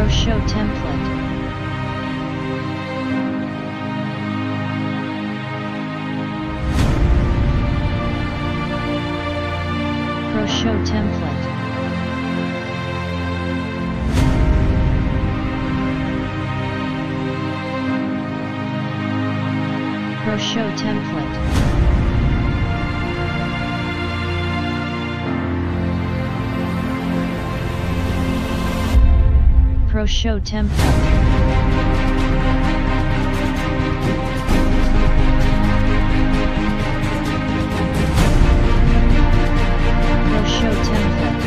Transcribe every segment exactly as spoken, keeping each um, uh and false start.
ProShow template. ProShow template. ProShow template. ProShow template. ProShow template.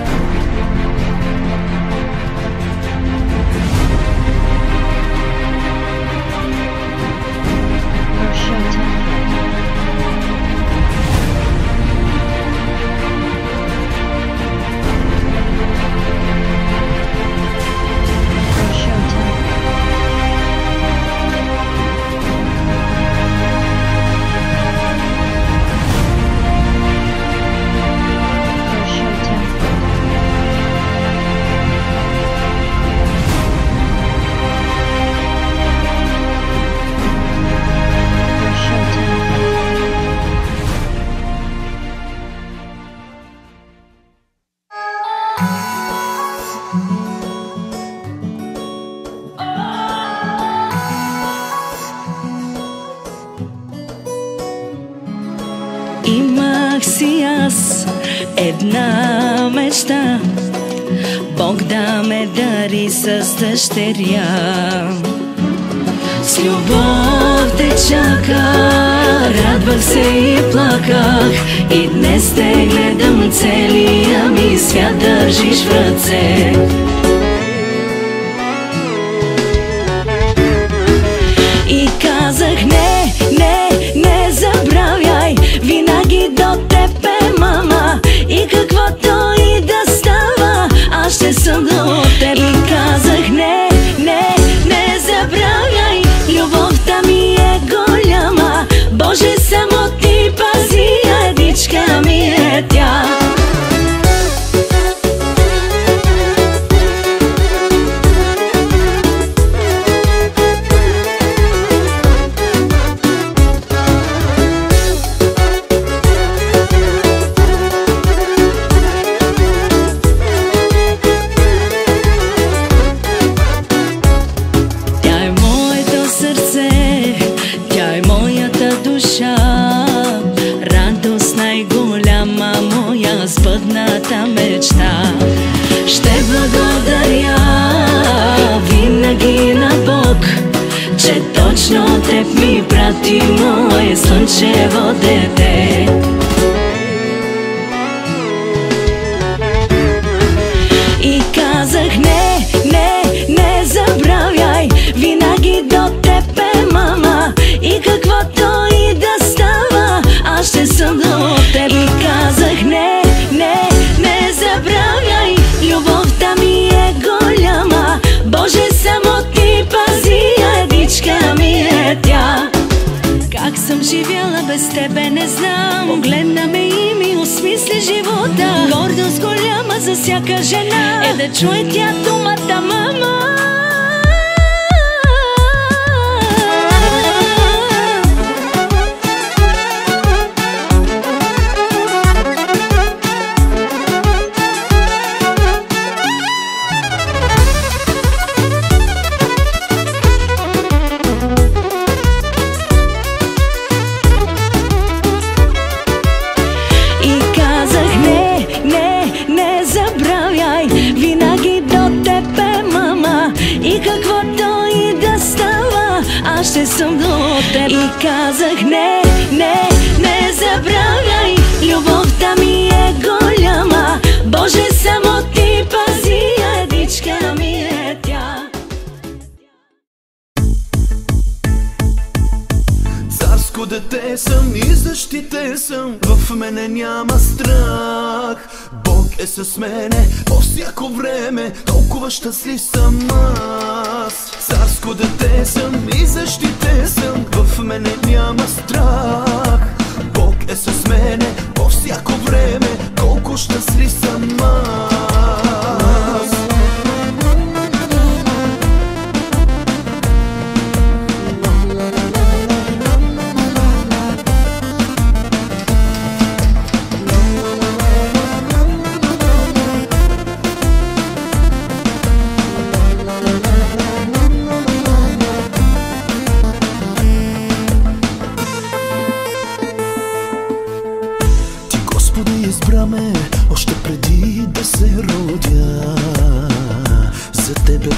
ProShow template. ProShow Имах си аз една мечта, Бог да ме дари с дъщеря. С любов те чака, радвах се и плаках, и днес те гледам, целия ми свят държиш в ръце. И казах не, не, не забравяй, винаги до теб е мама, и каквото и да става, аз ще съм до теб. И казах не, не, не забравяй, любовта ми е голяма, Боже, само ти пази, едичка ми е тя. Радост най-голяма моя, сбъдната мечта. Ще благодаря винаги на Бог, че точно теб ми прати, мое слънчево дете. И казах не, не, не забравяй, винаги до теб е мама, и каквото и да става, аз ще съм до теб. И казах не, не, не забравяй, любовта ми е голяма, Боже, само ти пази, едичка ми е тя. Как съм живяла без тебе не знам, погледна ме и ми осмисли живота. Гордост голяма за всяка жена е да чуе тя думата мама. И каквото и да става, аз ще съм до теб. И казах не, не, не забравяй, любовта ми е голяма, Боже, само ти пази, едичка ми е тя. Царско дете съм и защитен съм, в мене няма страх. Бог е с мене по всяко време, толкова щастлив съм аз. Царско дете съм и защитен съм, в мене няма страх. Бог е с мене по всяко време, колко щастлив съм аз.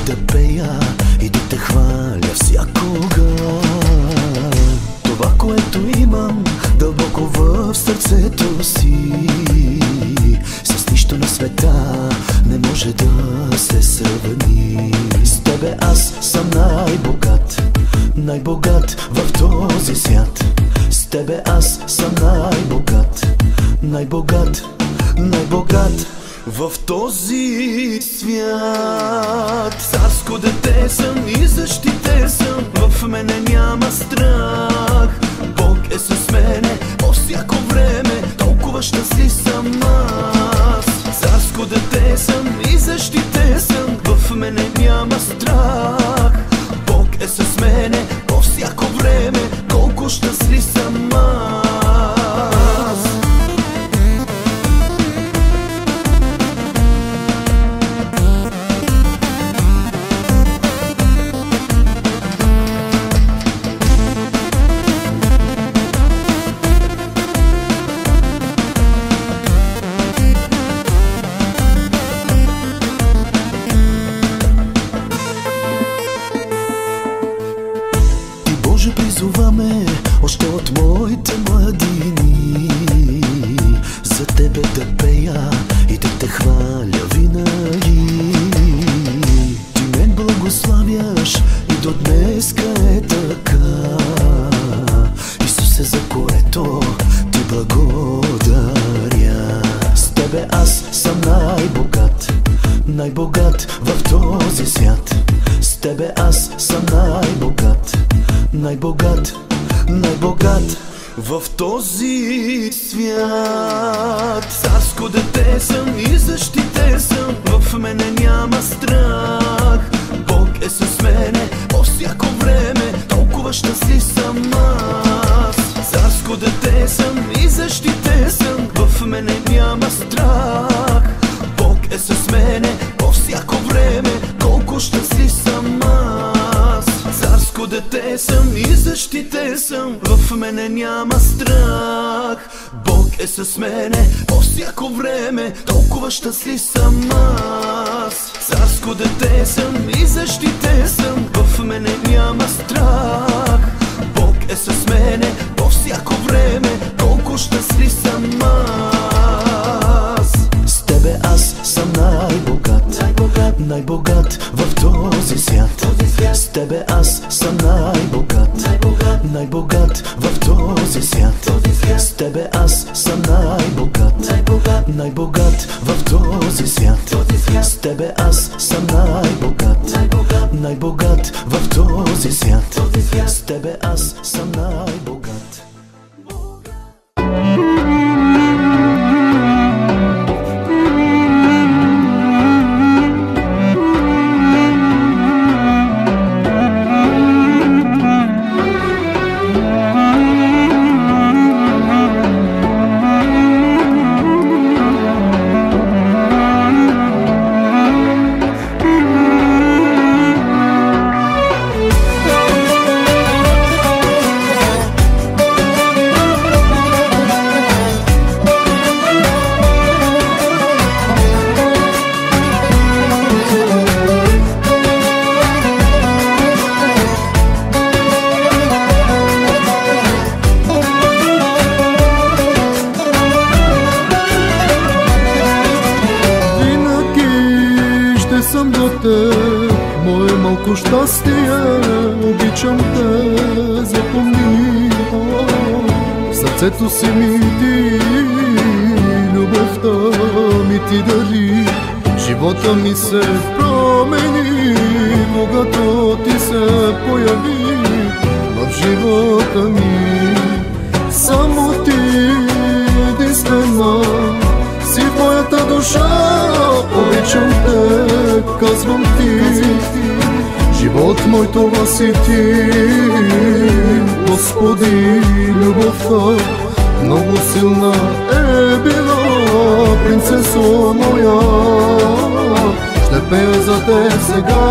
да пея и да те хваля всякога. Това, което имам дълбоко в сърцето си, с нищо на света не може да се сравни. С тебе аз съм най-богат, най-богат в този свят. С тебе аз съм най-богат, най-богат, най-богат в този свят. Царско дете съм и защитен съм, в мене няма страх. Бог е с мене по всяко време, толкова щастлив съм аз. Царско дете съм и защитен съм, в мене няма страх. Бог е с мене по всяко време, колко щастлив съм аз. Призоваме още от моите младини, за тебе да пея и да те хваля винаги. Ти мен благославяш и до днеска е така. Исусе, за което ти благодаря. С тебе аз съм най-богат, най-богат в този свят. С тебе аз съм най-богат, най-богат, най-богат в този свят. Царско дете съм и защитен съм, в мене няма страх. Бог е с мене по всяко време, толкова щастлив съм аз. Царско дете съм и защитен съм, в мене няма страх. Бог е с мене по всяко време, колко щастлив съм аз. Царско дете съм и защитен съм, в мене няма страх. Бог е с мене по всяко време, толкова щастлив съм аз. Царско дете съм и защитен съм, в мене няма страх. Бог е с мене по всяко време, колко щастлив съм аз. С тебе аз съм най-богат, най-богат, най-богат в този свят. С тебе аз съм най-богат, най-богат, най-богат в този свят. С тебе аз съм най-богат, най-богат, най-богат в този свят. С тебе аз съм най-богат, най-богат, най-богат в този свят. С тебе аз съм най-богат. Мое малко щастие, обичам те, запомни. В сърцето си ми ти, любовта ми ти дари. Живота ми се промени, когато ти се появи в живота ми. Само ти единствена си в моята душа, обичам те, казвам ти. Живот мой, това си ти, Господи, любовта много силна е била, принцесо моя, ще пея за те сега.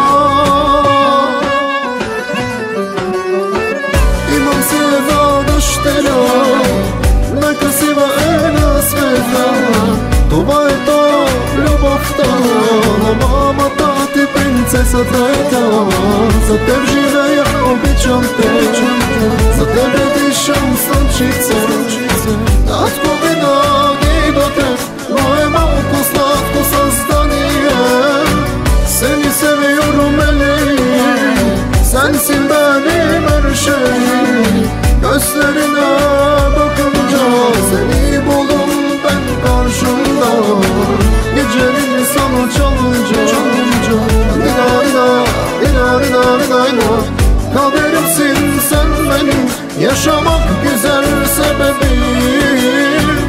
Имам си една дъщеря, най-красива е на света. Това е то любовта на мамата ти, принцесо. принцесата е та. За теб живея, обичам те, за тебе дишам слънчице. Татко винаги до теб, но е малко сладко създание. Seni seviyorum Elif, sensin benim her şeyim. Gözlerine bakınca seni buldum ben karşımda. Gecenin sana çalınca Dina dina dina dina dina dina. Kaderimsin sen benim, yaşamak güzel sebebim.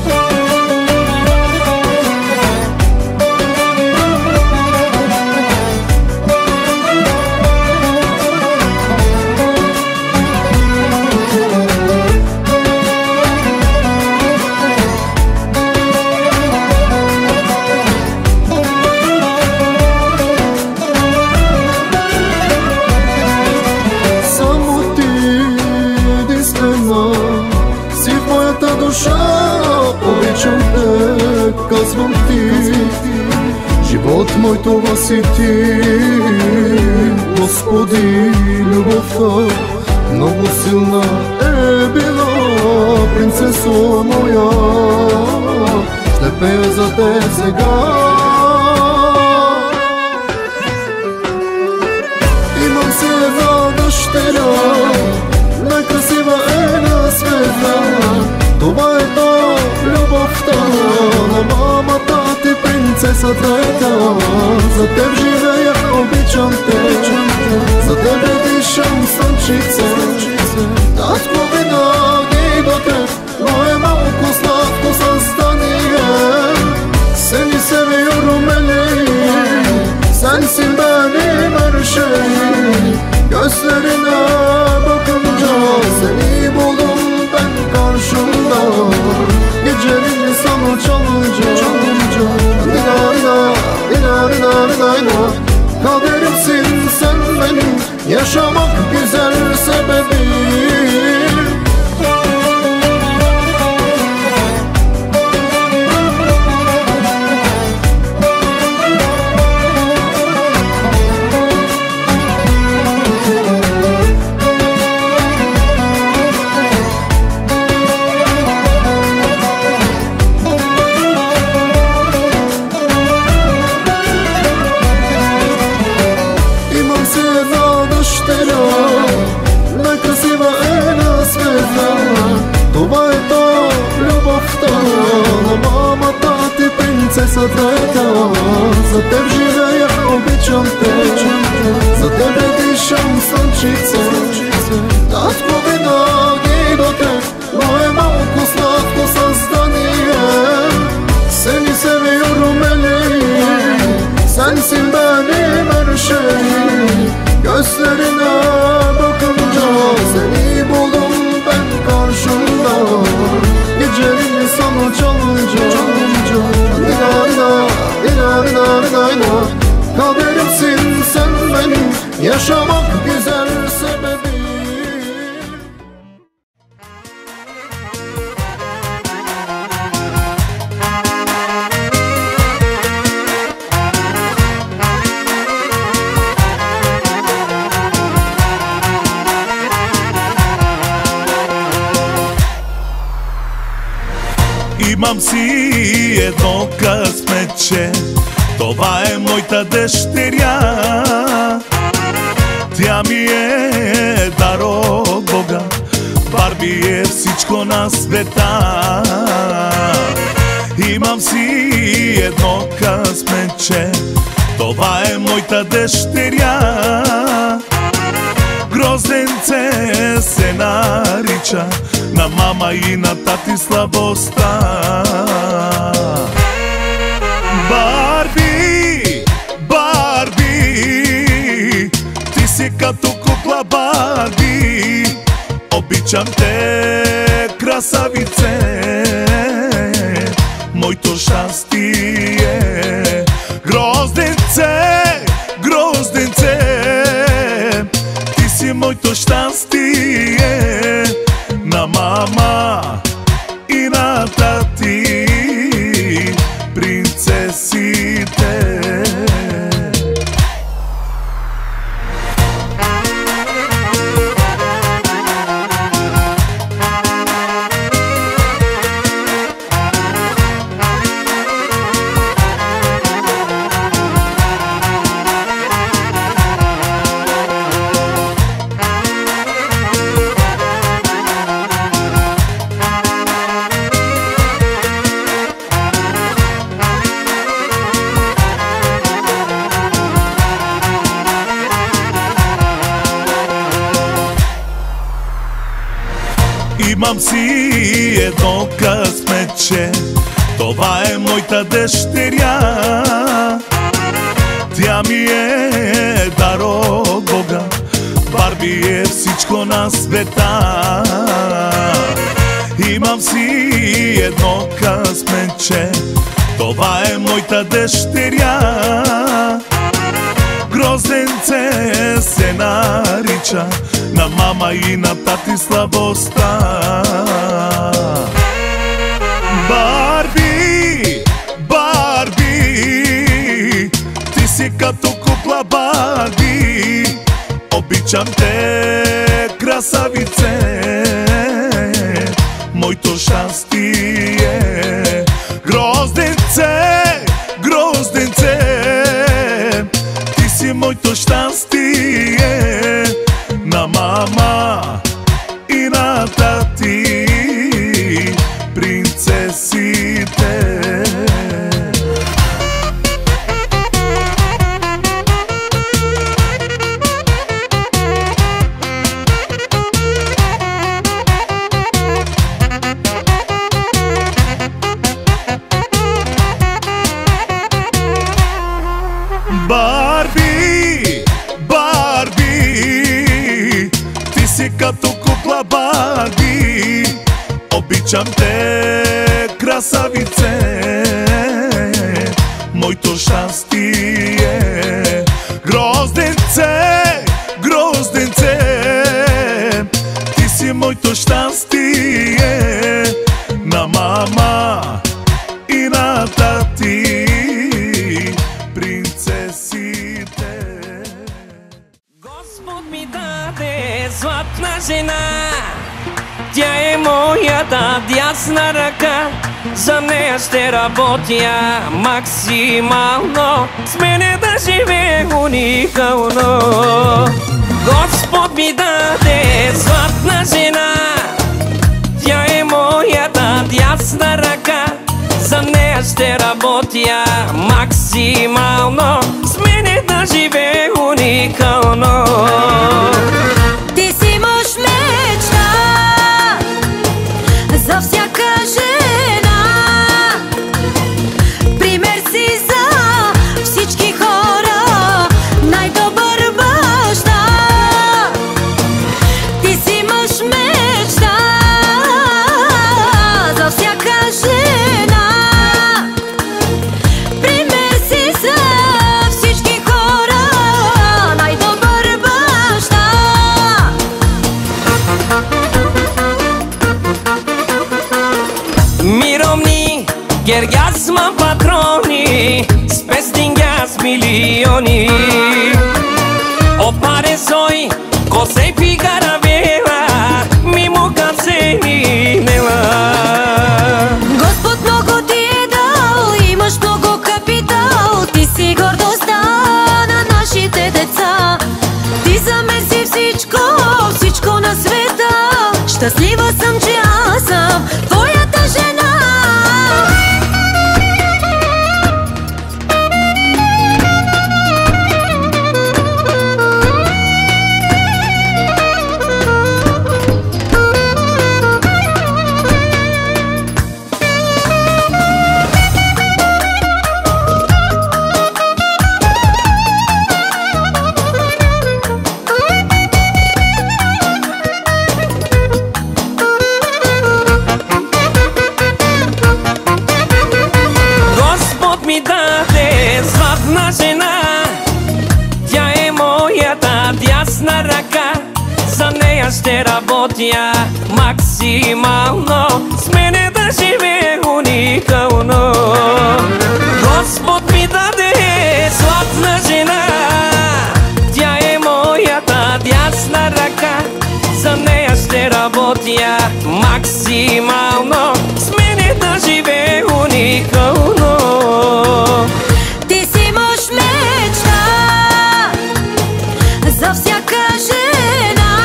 Обичам те, казвам ти, живот мой това си ти. Господи, любовта много силна е била, принцесо моя, ще пея за те сега. Имам си една дъщеря, най-красива е на света. Това е то любовта на мамата ти, принцесата е та. За теб живея, обичам те, за тебе дишам слънчице. Татко винаги до теб, но е малко сладко създание. Seni seviyorum Elif, sensin benim her şeyim. Gözlerine bakınca seni buldum ben karşımda. Gecenin sana çalınca Dina dina dina dina dina dina. Kaderimsin sen benim, yaşamak güzel sebebim. Най-красива е на света. Това е то любовта на мамата ти, принцесата е та. За теб живея, обичам те, за тебе дишам слънчице. Татко винаги до теб, но е малко сладко създание. Seni seviyorum Elif, sensin benim her şeyim. Gözlerine bakınca seni buldum ben karşımda. Gecenin sana çalınca Dina dina dina dina dina dina. Kaderimsin sen benim, yaşamak güzel sebebim. Имам си едно късметче, това е моята дъщеря. Тя ми е дар от Бога, Барби е всичко на света. Имам си едно късметче, това е моята дъщеря. Грозденце се нарича, на мама и на тати слабостта. Барби, Барби, ти си като кукла Барби. Обичам те, красавице, моето щастие. Грозденце, грозденце, ти си моето щастие. На мама и на тати, принцеси. Имам си едно късметче, това е моята дъщеря. Тя ми е дар от Бога, Барби е всичко на света. Имам си едно късметче, това е моята дъщеря. Грозденце се нарича, на мама и на тати слабостта. Барби, Барби, ти си като кукла Барби. Обичам те, красавице, моето щастие. Грозденце, грозденце, ти си моето щастие. На мама и на тати, принцесите. Барби, Барби, ти си като кукла Барби. Обичам те, красавице, моето щастие. Грозденце, грозденце, ти си моето щастие. На мама и на тати, принцесите. Господ ми даде златна жена, тя е моята дясна ръка. За нея ще работя максимално, с мене да живее уникално. Господ ми даде златна жена, тя е моята дясна ръка. За нея ще работя максимално, с мене да живее уникално. Ти си мъж мечта за всяка жена, пример си за всички хора, най-добър баща. Ти си мъж мечта за всяка жена, пример си за всички хора, най-добър баща. Мировни гергазма патрони, спестингаз милиони. Опаре сой, косей фигара бела, мимо касени нела. Господ много ти е дал, имаш много капитал. Ти си гордостта на нашите деца. Ти за мен си всичко, всичко на света. Щастлива съм, че аз съм твоята жена. Господ ми даде златна жена, тя е моята дясна ръка. За нея ще работя максимално, с мене да живее уникално. Господ ми даде златна жена, тя е моята дясна ръка. За нея ще работя максимално, с мене да живее уникално. Ти си мъж мечта за всяка жена,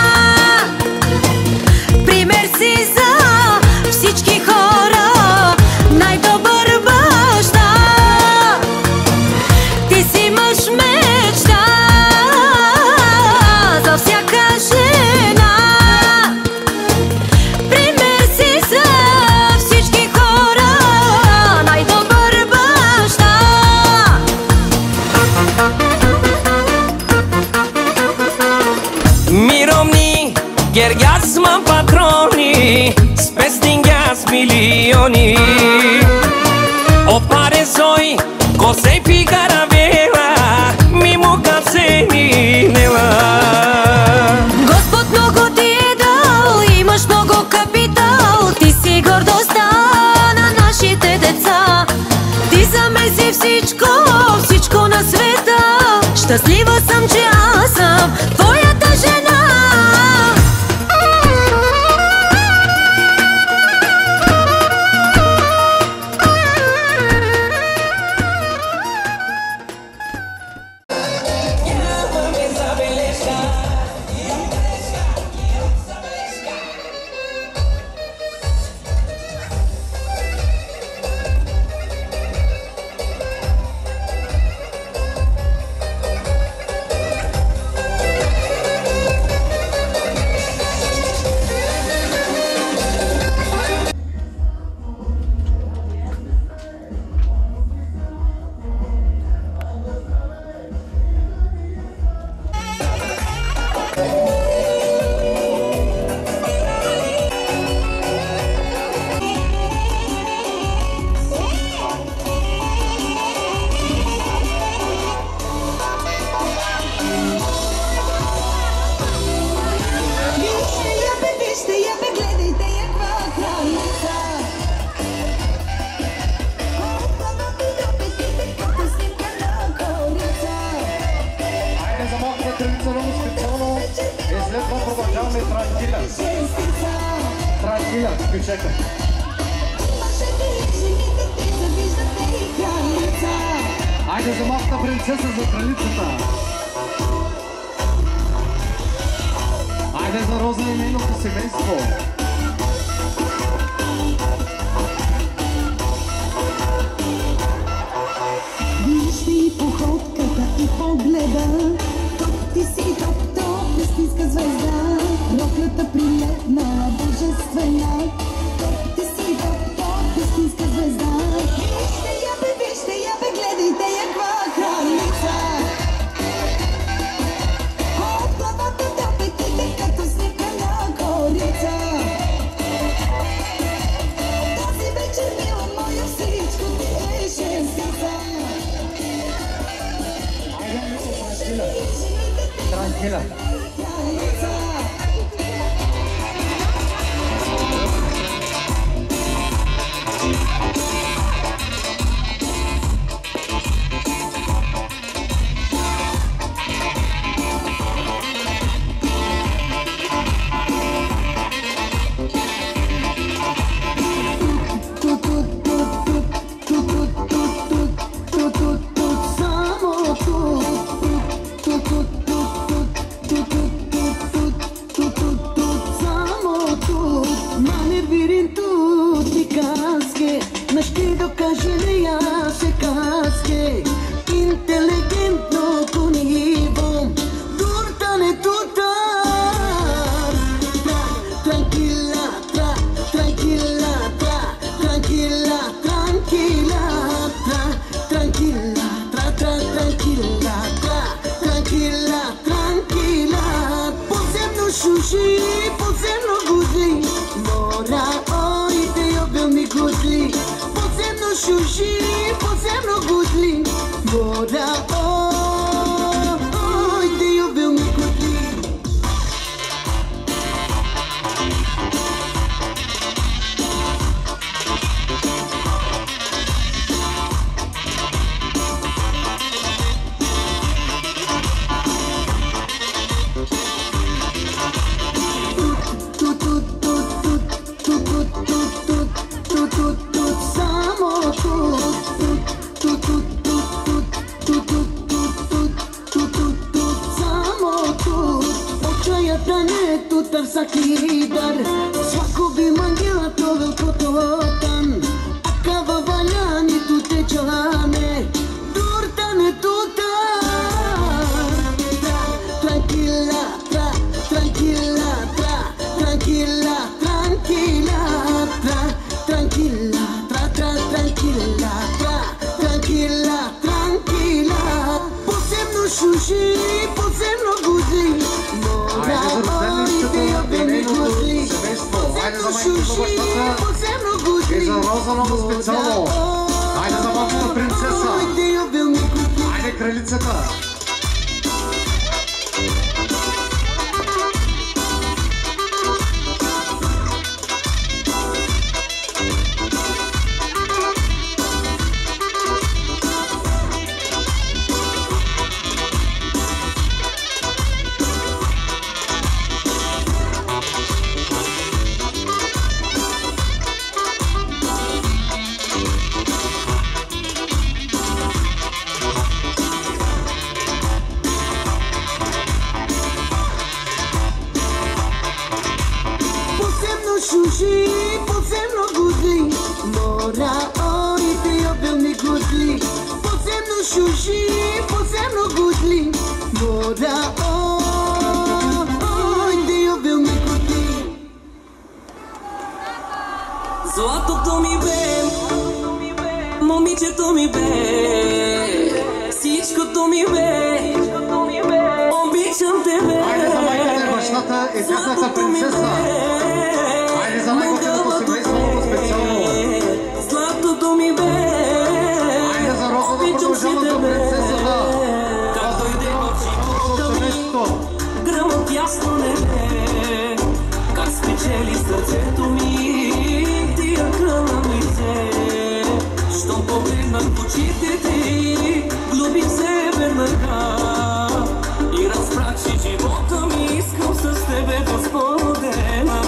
пример си за всички хора, най-добър баща. Ти си мъж мечта за всяка жена, пример milioni. O pare zoi, cos'è figara vera, mi muka cenila. Господ много ти е дал, имаш много капитал, ти си гордостта на нашите деца. Ти замеси всичко, всичко на света. Щастлива съм, че аз съм твоята жена. Айде за малката принцеса, за кралицата. Айде за Роза и нейното семейство. Вижте и походката, и погледа. Топ, ти си топ, топ, истинска звезда. Роклята прилепна, божествена. Топ, ти си топ, топ, истинска звезда. Вижте я бе, вижте я бе, гледайте я каква кралица. От главата до петите, като снекана корица. Тази вечер, мила моя, всичко ти е шестица. Tranquila. Роза много специално. Айде за малката принцеса. Айде кралицата. Златото ми бе, момичето ми бе, всичкото ми бе, обичам тебе. Айде за майката, бащата и тяхната принцеса. Айде за майката семейство много специално. Златото ми бе, айде за розова продължавата принцесата. Как дойде в живота ми, гръмът ясно небе, как спечели сърцето ми, тия кръна ми взе. Щом погледнах в очите ти, влюбих се веднага и разбрах, че живота ми искам с тебе да споделя.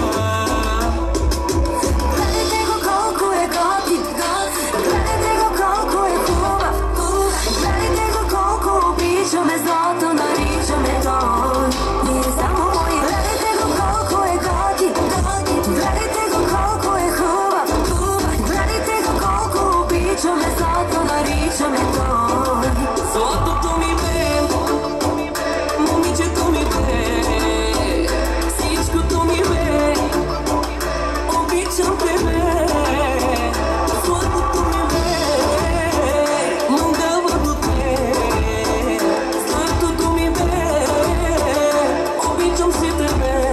Гледайте го колко е готин, гледайте го колко е хубав, гледайте го колко обичаме, злато наричаме той. Ние само мои. Гледайте го колко е готин, гледайте го колко е хубав, гледайте го колко обичаме, злато наричаме той. Златото ми бе, момичето ми бе, всичкото ми бе, обичам тебе. Златото ми бе, мандалът от те, златото ми бе, обичам си тебе.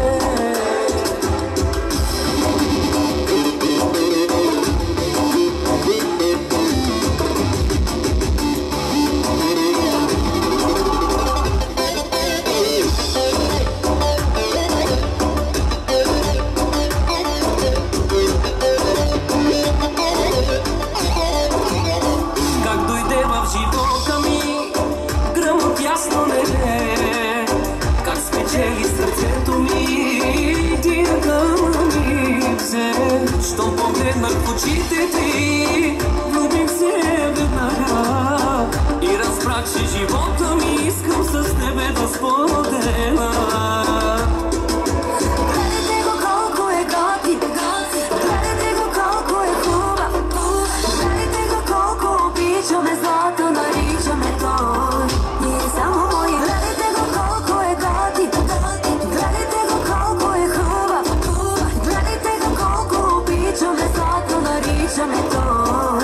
Как дойде в живота ми, гръмът ясно небе, как спечели сърцето ми, тия гъна ми взе. Щом погледнах в очите ти, влюбих се веднага и разбрах, че живота ми искам с тебе да споделя. Гледайте го колко е готин, гледайте го колко е хубав, гледайте го колко обичаме, злато наричаме той. Ние само мои. Гледайте го колко е готин, гледайте го колко е хубав, гледайте го колко обичаме, злато наричаме той.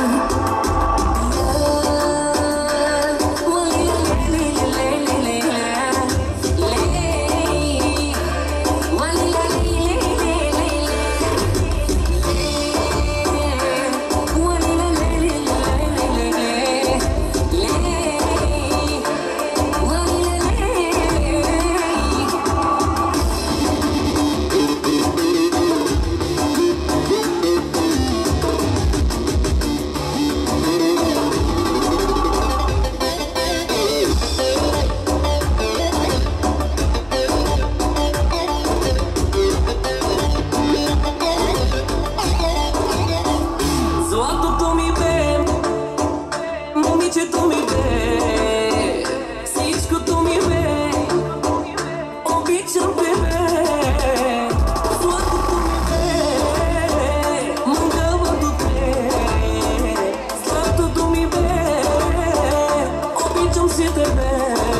Златото ми бе, момичето ми бе, всичкото ми бе, обичам тебе. Златото ми бе, мандалът от те, златото ми бе, обичам си тебе.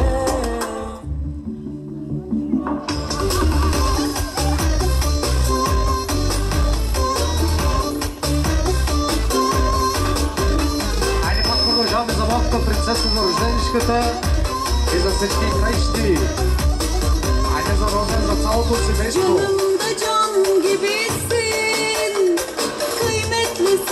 Продължаваме за малката принцеса на рожденичката и за всички краищи. Айде за Розен, за цялото семейство. Canımda can gibisin, kıymetlisin.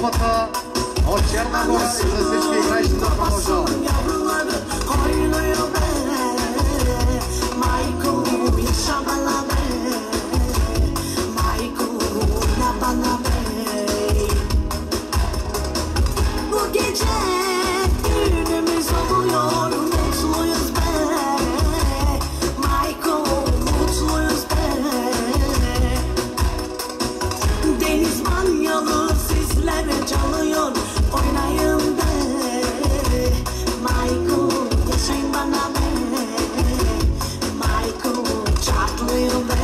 сватбата от Черна гора и за всички играещи да продължават. Майко, шабала бе, майко, набана бе. Bu gece düğünümüz oluyor, mutluyuz be. Mayko, mutluyuz be. Deniz manyalı sizlere çalıyor, oynayın be. Mayko, yaşayın bana be. Mayko, çatlıyor be.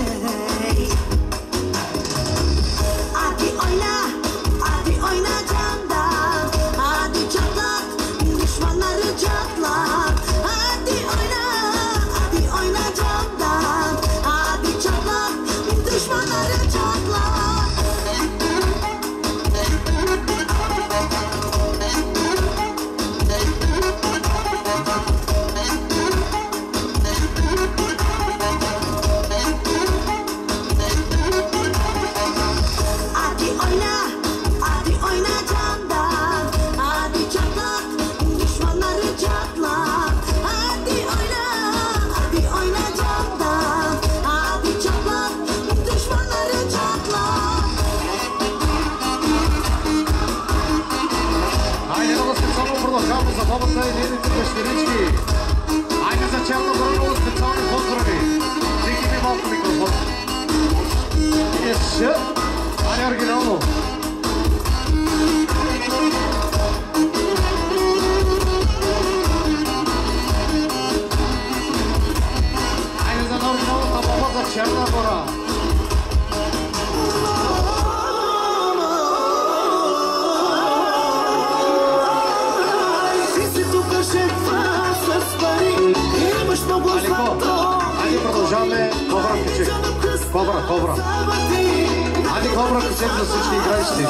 Hadi oyna, hadi oyna candan. Hadi çatlat, düşmanları çatlat. Hadi oyna, hadi oyna candan. Hadi çatlat, düşmanları çatlat. Hadi oyna, hadi oyna candan. Hadi çatlat, düşmanları çatlat. Hadi oyna, hadi oyna candan. Hadi çatlat, düşmanları çatlat. Айде много специално продължаваме забавата и нейните дъщерички. Айде за Черна гора много специални поздрави. Дигни ми малко микрофон. Еше! Айде оригинално. Айде за оригиналната баба за Черна гора. Айде продължаваме Кобра Кичек. Кобра, Кобра. Айде Кобра Кичек за всички играещи.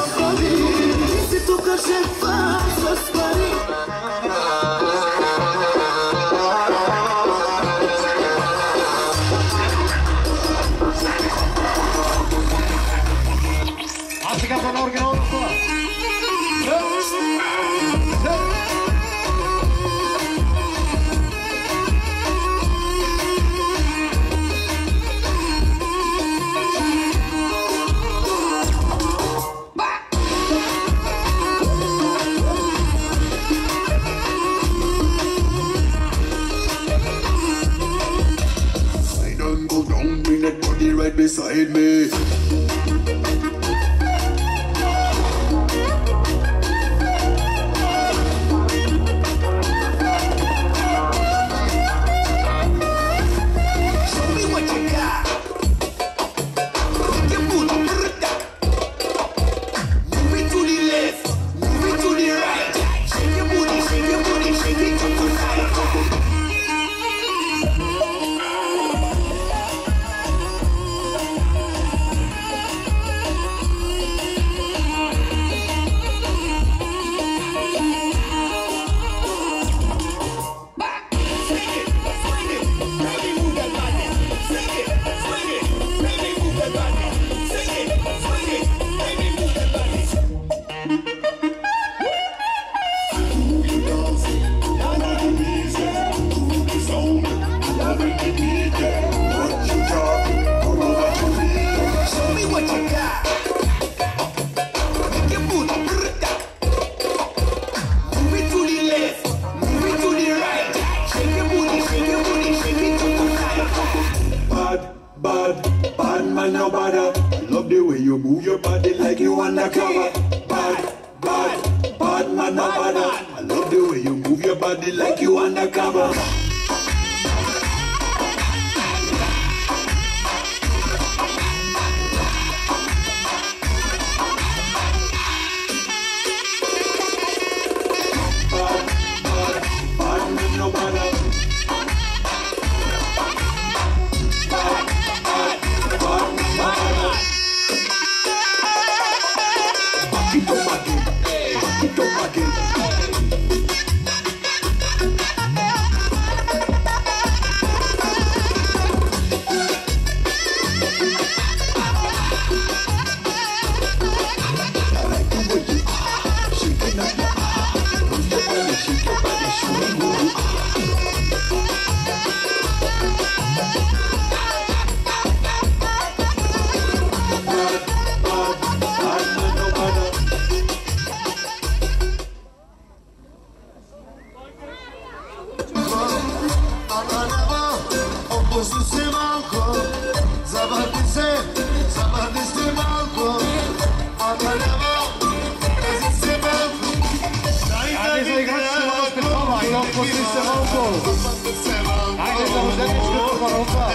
А сега на оригиналното това. Right beside me. Show me what you got. Your booty, move it to the left, move it to the right. Shake your booty, shake your booty, shake it to the side. Undercover, bad, bad, bad man, no bother. I love the way you move your body like you undercover. Bad, bad, bad man, no bother. Bad, bad, bad man, no bother. Back it up again, back it up again. Пусти се малко, забърди се, забърди се малко, а да няма, тази се малко. Айде за играчите на вас Петрова, айде пусти се малко. Айде за музетичката група.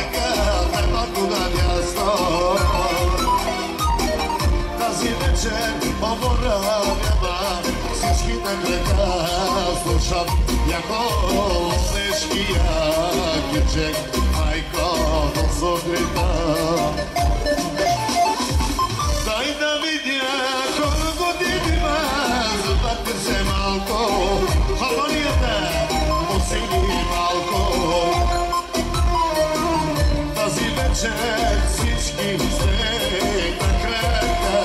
Тази вечер обора няма, всичките кръга слушат яко тежкия кичек, майко до сутринта. Дай да видя колко години има, забърти се малко, хармонията усили малко. Тази вечер всички сте на крака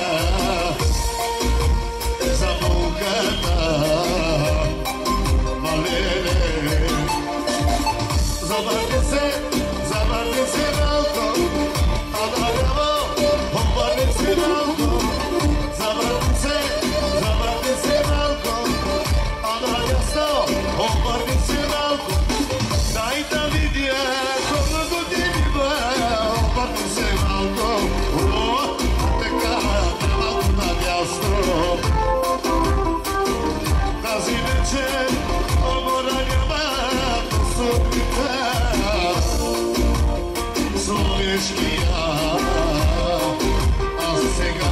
за булката, малеле. Забърти се, забърти се малко, а да няма, обърни се малко. Забърти се, забърти се малко, а да ясно, обърни се малко. Дай да видя колко години ба, обърни се малко, о, така, малко надясно. Тази вечер обора няма до сутринта, словешкия, а сега.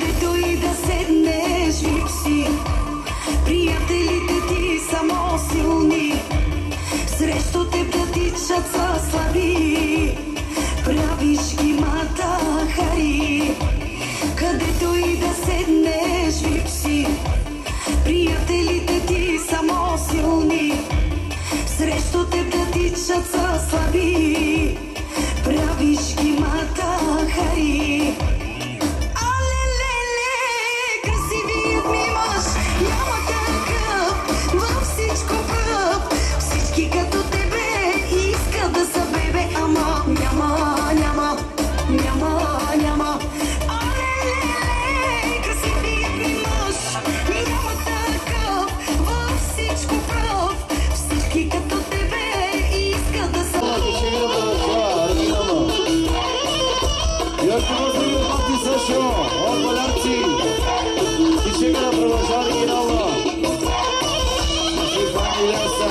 Където и да седнеш, випси, приятелите ти само силни, срещу теб да тичат са слаби, правиш ги матахари. Където и да седнеш, випси, приятелите ти само силни, срещу теб да тичат са слаби, правиш ги матахари. Алелеле, красивият ми мъж, няма такъв, във всичко пръв. Всички като тебе искат да са бебе, ама няма, няма, няма, няма. Алелеле, красивият ми мъж, няма такъв, във всичко пръв. Всички като тебе искат да са Jeszcze możemy Mati Sasio, od Walarci. Dzisiaj gra prowadza oryginalna. Dzisiaj pani Lesa.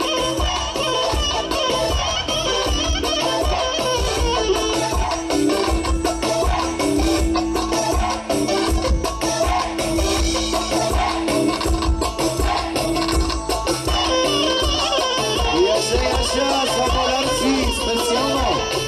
Jasia, Jasia, za Walarci, specjalno.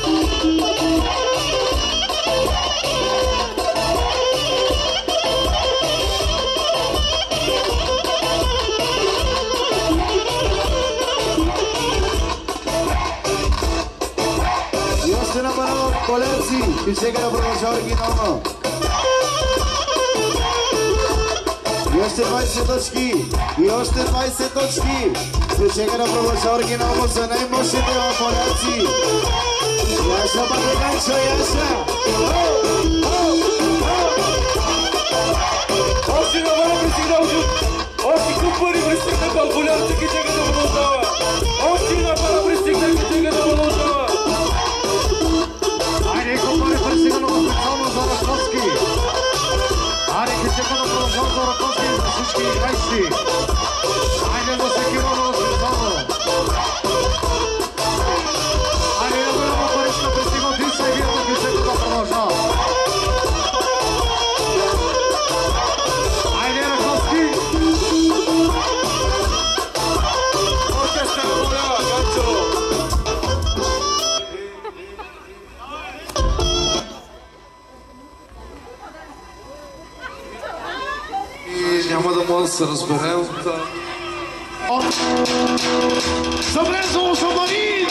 Jeszcze na panu Walarci, dzisiaj gra prowadza oryginalna. Jeszcze dwadzieścia toczki, jeszcze dwadzieścia toczki. Dzisiaj gra prowadza oryginalna, za najmocniejszego Walarci. Jasia, panie Gańczo, Jasia. Още на време пристигнал тук! Още купари пристигнаха в Воляци, ки чека да продължава! Още на пара пристигна, ки чека да продължава! Айде, купари пристигнал специално за Раковски! Айде, ки чека да продължава за Раковски за всички играйци! Айде да се киваме специално! Айде, да бъдем паричка пристигнал Диса и Вирта, ки чека да продължава! Айде, Раковски! Оркестър Воля, Ганчо! И няма да може да се разберем. Забрезало Сабарин!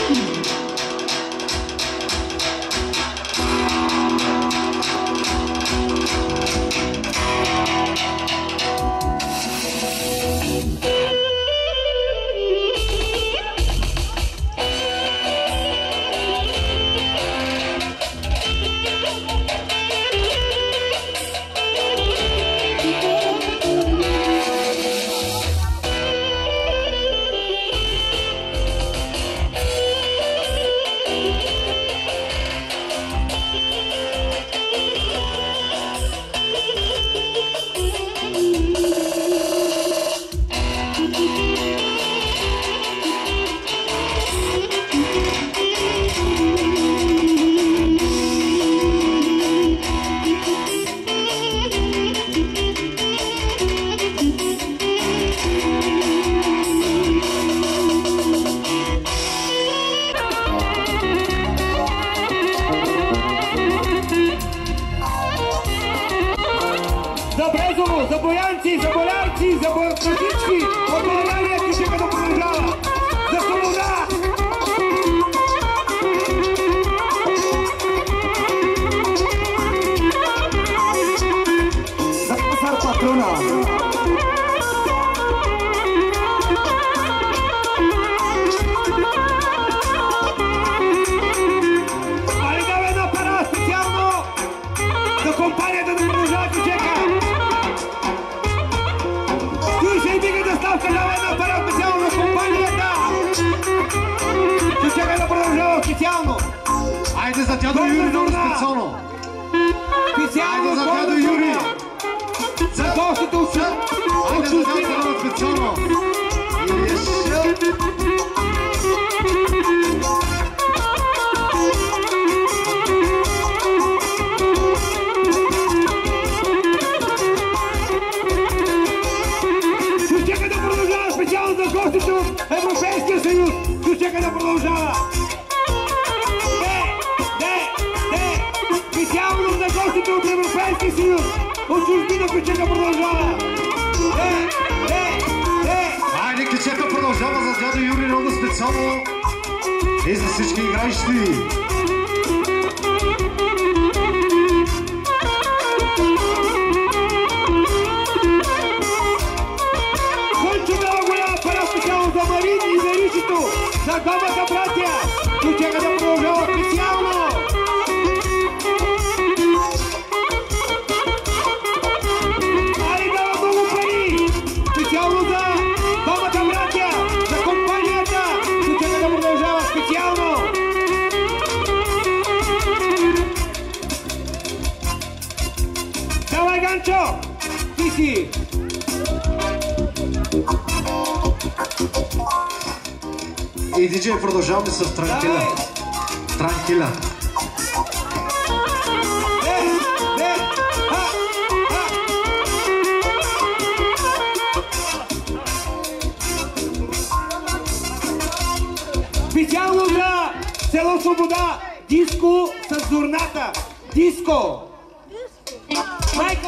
За Брезово, за Боянци, за Болярци, за Братички, от България, ки чека да продължава! За Солода! За Пасар Патрона! Али дава една пара специално за компанията да продължава, ки чека! Слушай, дигата ставка, дава една пара специално за компанията! Ки чека да продължава официално! Айде за дядо Юри много специално! Специално за дядо Юри! За гостите от Айде за дядо много специално! Съветски съюз от чужбина кючека продължава. Е, е, е. Айде, кючека продължава за дядо Юри много специално и за всички играещи. Кончо дава голяма пара специално за Марин и за Ричито, за двамата братя. Кючека да продължава специално. Али дава много пари, специално за двамата братя, за компанията. Кючека да продължава специално. Давай, Ганчо, ти си. И диджей продължаваме с Транкила. Транкила. Е, е, ха, ха. Специално за село Свобода, диско с Зорната. Диско. Майко.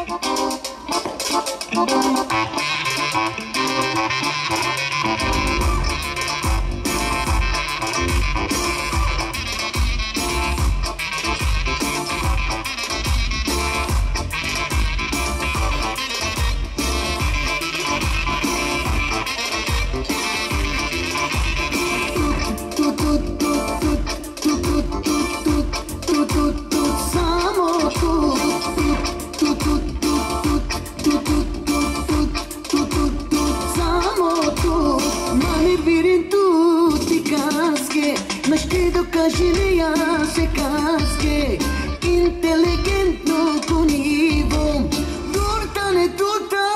Интелигентно по ниво, дуртане тута.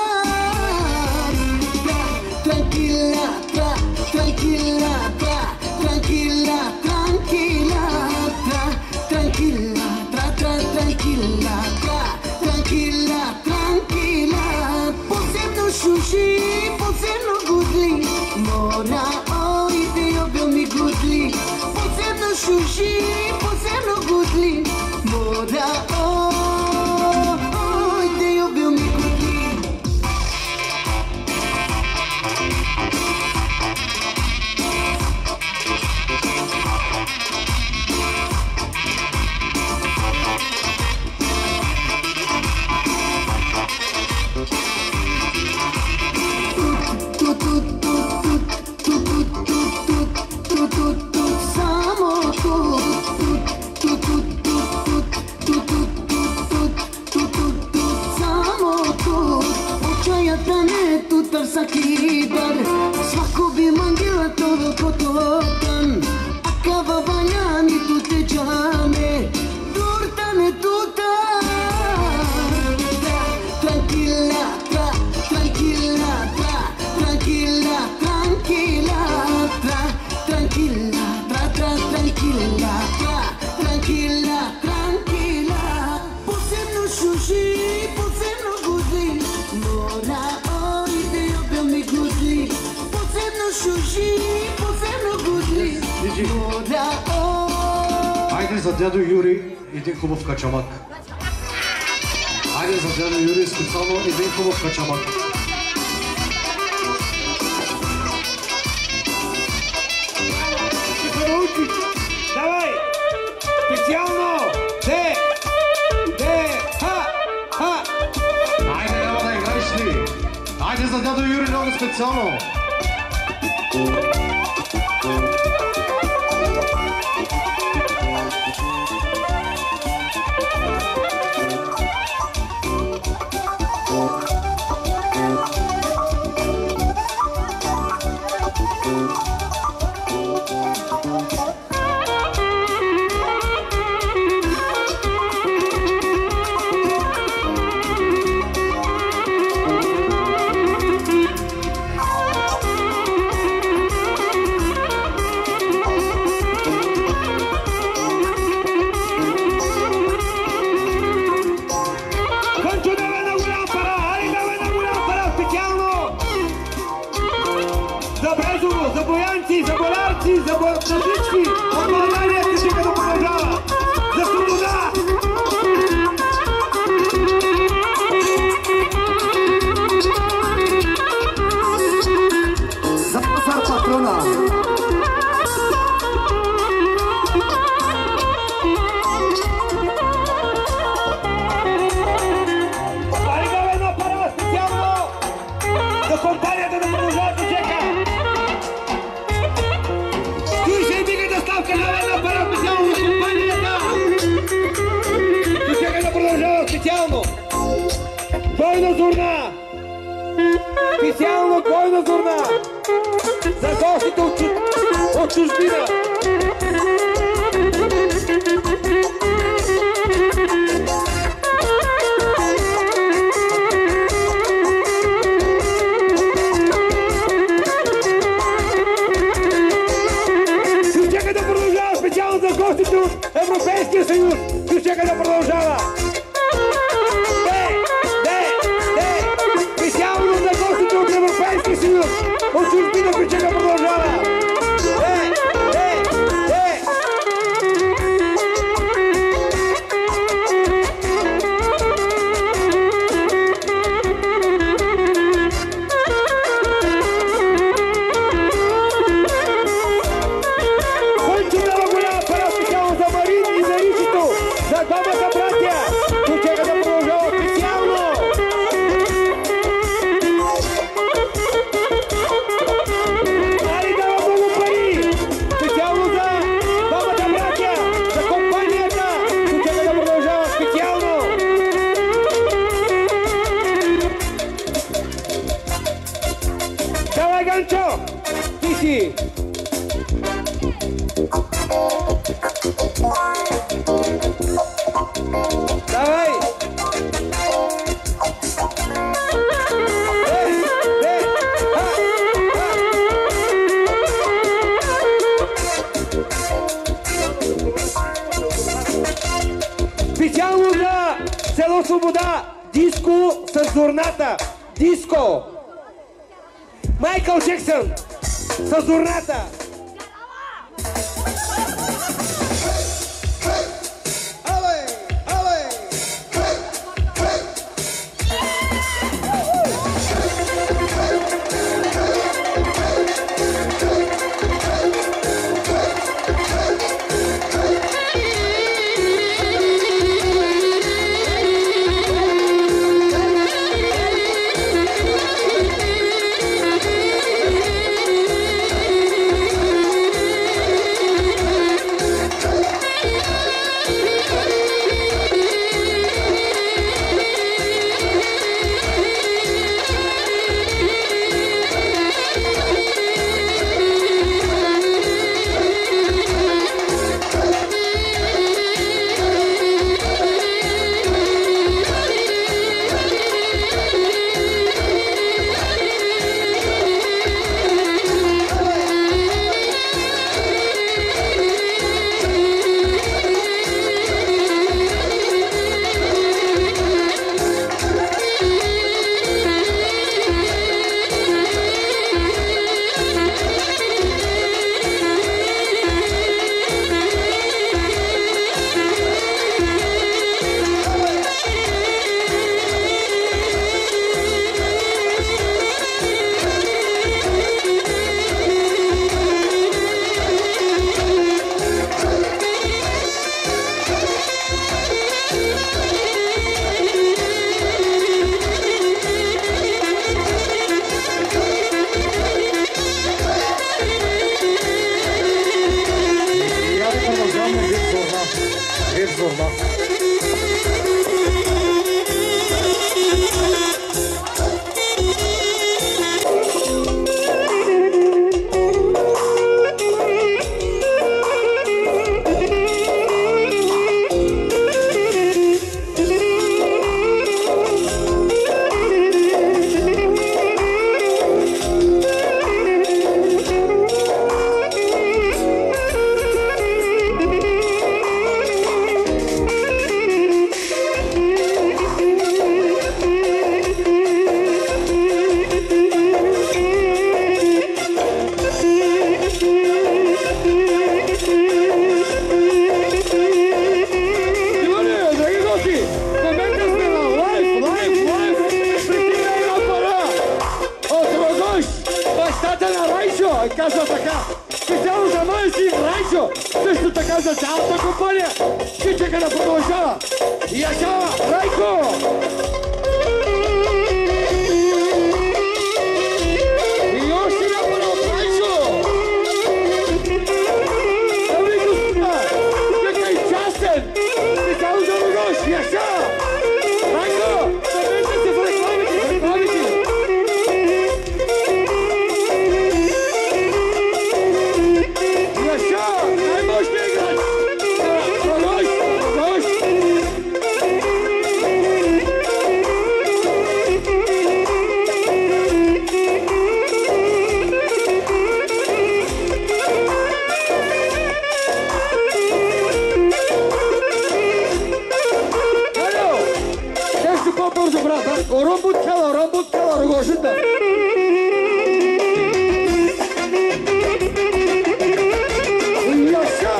Tranquila, tra, tranquila, tra, tranquila, tranquila, tra, tranquila, tra, tra, tranquila, tra, tranquila, tranquila. Posebno šuši, posebno gudli, mora oj te obio mi gudli. Posebno šuši, posebno gudli, mora oj te obio mi gudli. Sakidar, svako bi mangila todo kototan. Akava banjani tu te džame, durtane tuta. Tranquila, tra, tranquila, tra, tranquila, tranquila, tra, tranquila, tra, tra, tranquila, tra, tranquila, tranquila. Posebno šuši, posebno gudli, mora шуши, посебно гудли, вода о. Айде за дядо Юри един хубав качамак. Айде за дядо Юри специално един хубав качамак. Давай! Специално! Де! Де! Ха! Ха! Айде, няма да играеш ли? Айде за дядо Юри много специално! За всички от България се чека да продължава. За свобода! двойна зурна! Специално двойна зурна! За гостите от, от чужбина! Ключека да продължава специално за гостите от Европейския съюз! Ключека да продължава! От Европейския съюз, от чужбина ключека продължава! Е, е, е! Който дава голяма пара специално за Марин и за Ричито, за двамата братя! Ключека да продължава специално! Ганчо, ти си! Давай! Е, е, ха, ха! Специално за село Свобода, диско с зурната! Диско! Майкъл Джексън с зурната! казва така. Специално за моя син Райчо, също така за цялата компания. Ще чека да продължава. Яшава, Райко! И още напора от Райчо! Ами господа, така и частен. Специално за Логош, Яшава! Райко, съберете се в реклама! бързо, брат. Ромбут кала, ромбут кала, рогожите. Яша!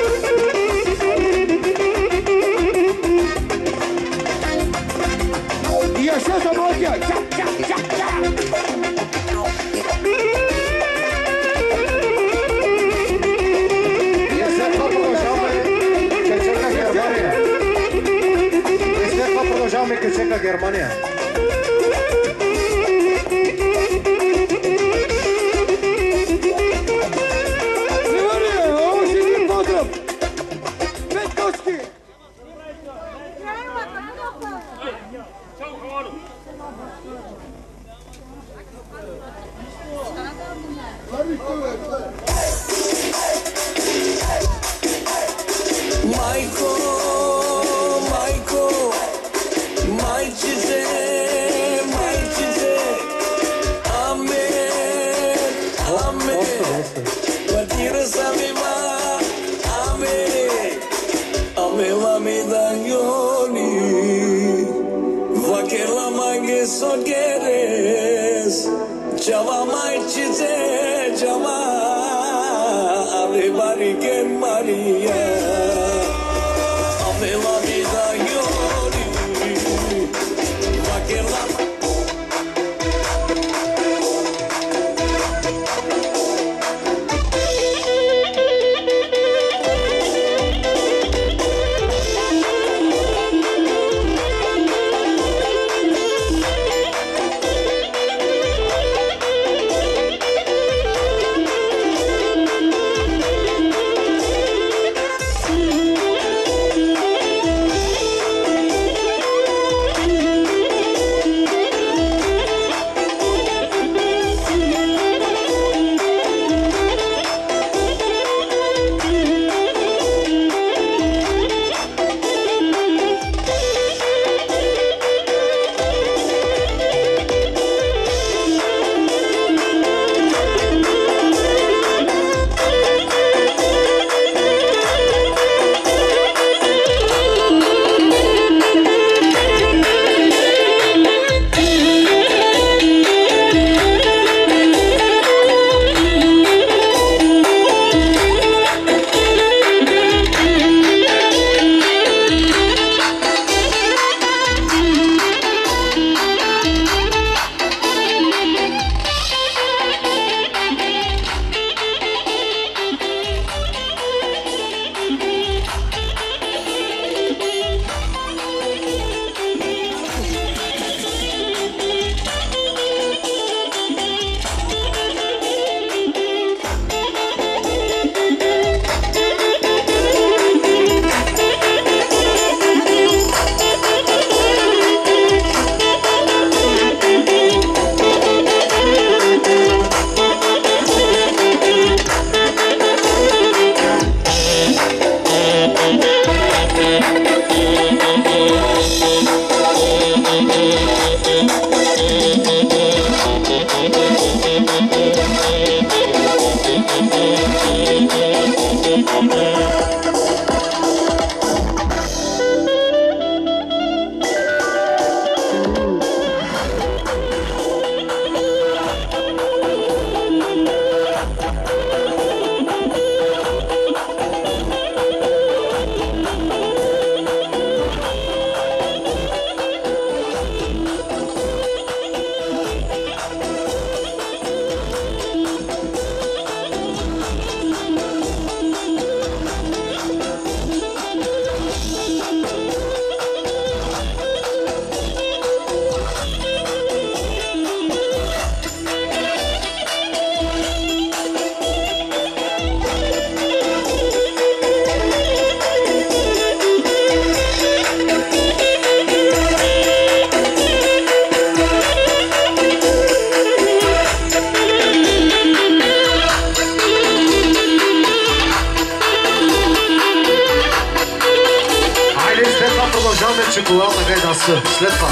Яша за младия! Чак, чак, чак, чак! Яша, това продължаваме кечека Германия. И след това продължаваме кечека Германия. Майко, майко, майчице, майчице, аме, аме, квартира съм има, аме, аме лами даньони, вакела маге согерес, чава майчице, чава, аме барике Мария. La vida llori, la que la чоколада гайдаса. След това.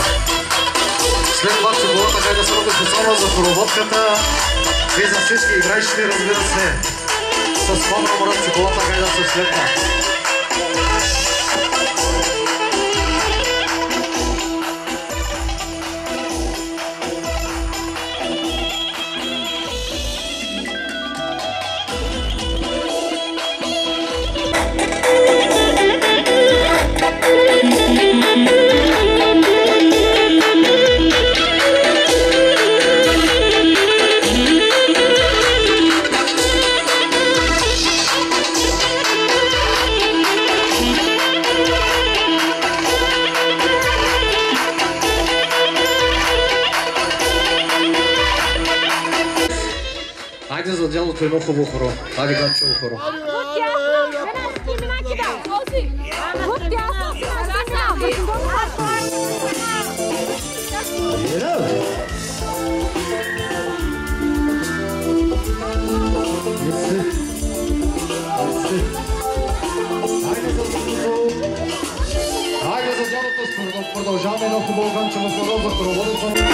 След това чоколада гайдаса много специално за проводката и за всички играещи, разбира се. С това номерът чоколада гайдаса след това. за дялото едно хубаво хоро. Хайде, гачево хоро. Хайде за дялото, продължаваме едно хубаво ганчево хоро за хороводеца.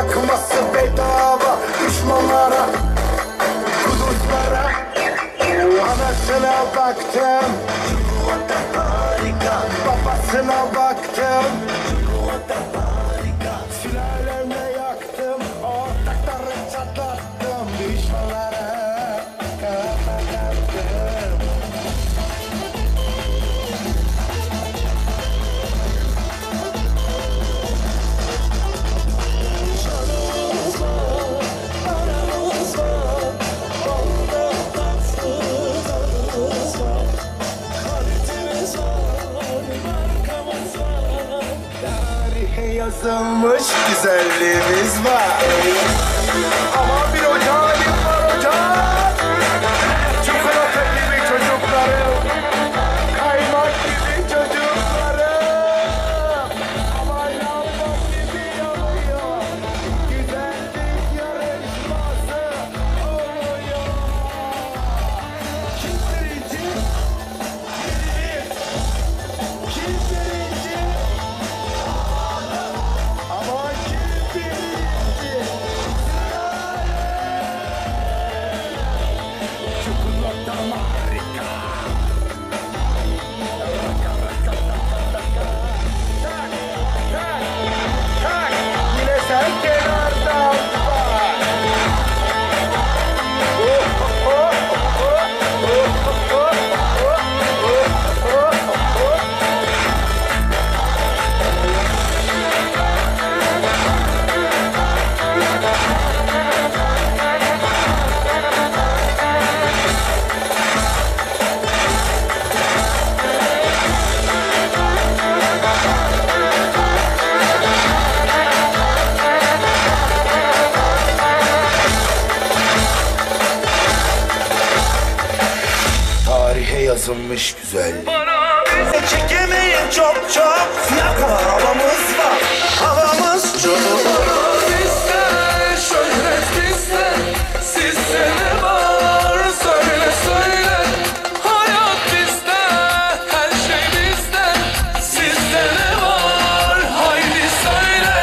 bakması bedava düşmanlara, kuduzlara. Anasına baktım, harika. Babasına baktım, sülaleme yaktım, ortakları çatlattım, düşmanlara kapatattım. Yazılmış güzelliğimiz var. Ama bir ocağım var ocak. Çikolata gibi çocuklarım, kaymak gibi çocuklarım. Ama yanmak gibi yanıyor. Güzellik yarışması oluyor. Kim birinci? Kim birinci? Ama kim birinci? Çikolata harika. Tak, tak, tak. Yine sen kenardan bak. Oh, oh, oh, oh, oh, oh, oh, oh, oh. Tarihe yazılmış güzel. Çekemeyin çok çok. Siyah kadar havamız var. Havamız çok. Bizde şöhret bizde, sizde ne var söyle söyle. Hayat bizde, her şey bizde, sizde ne var haydi söyle.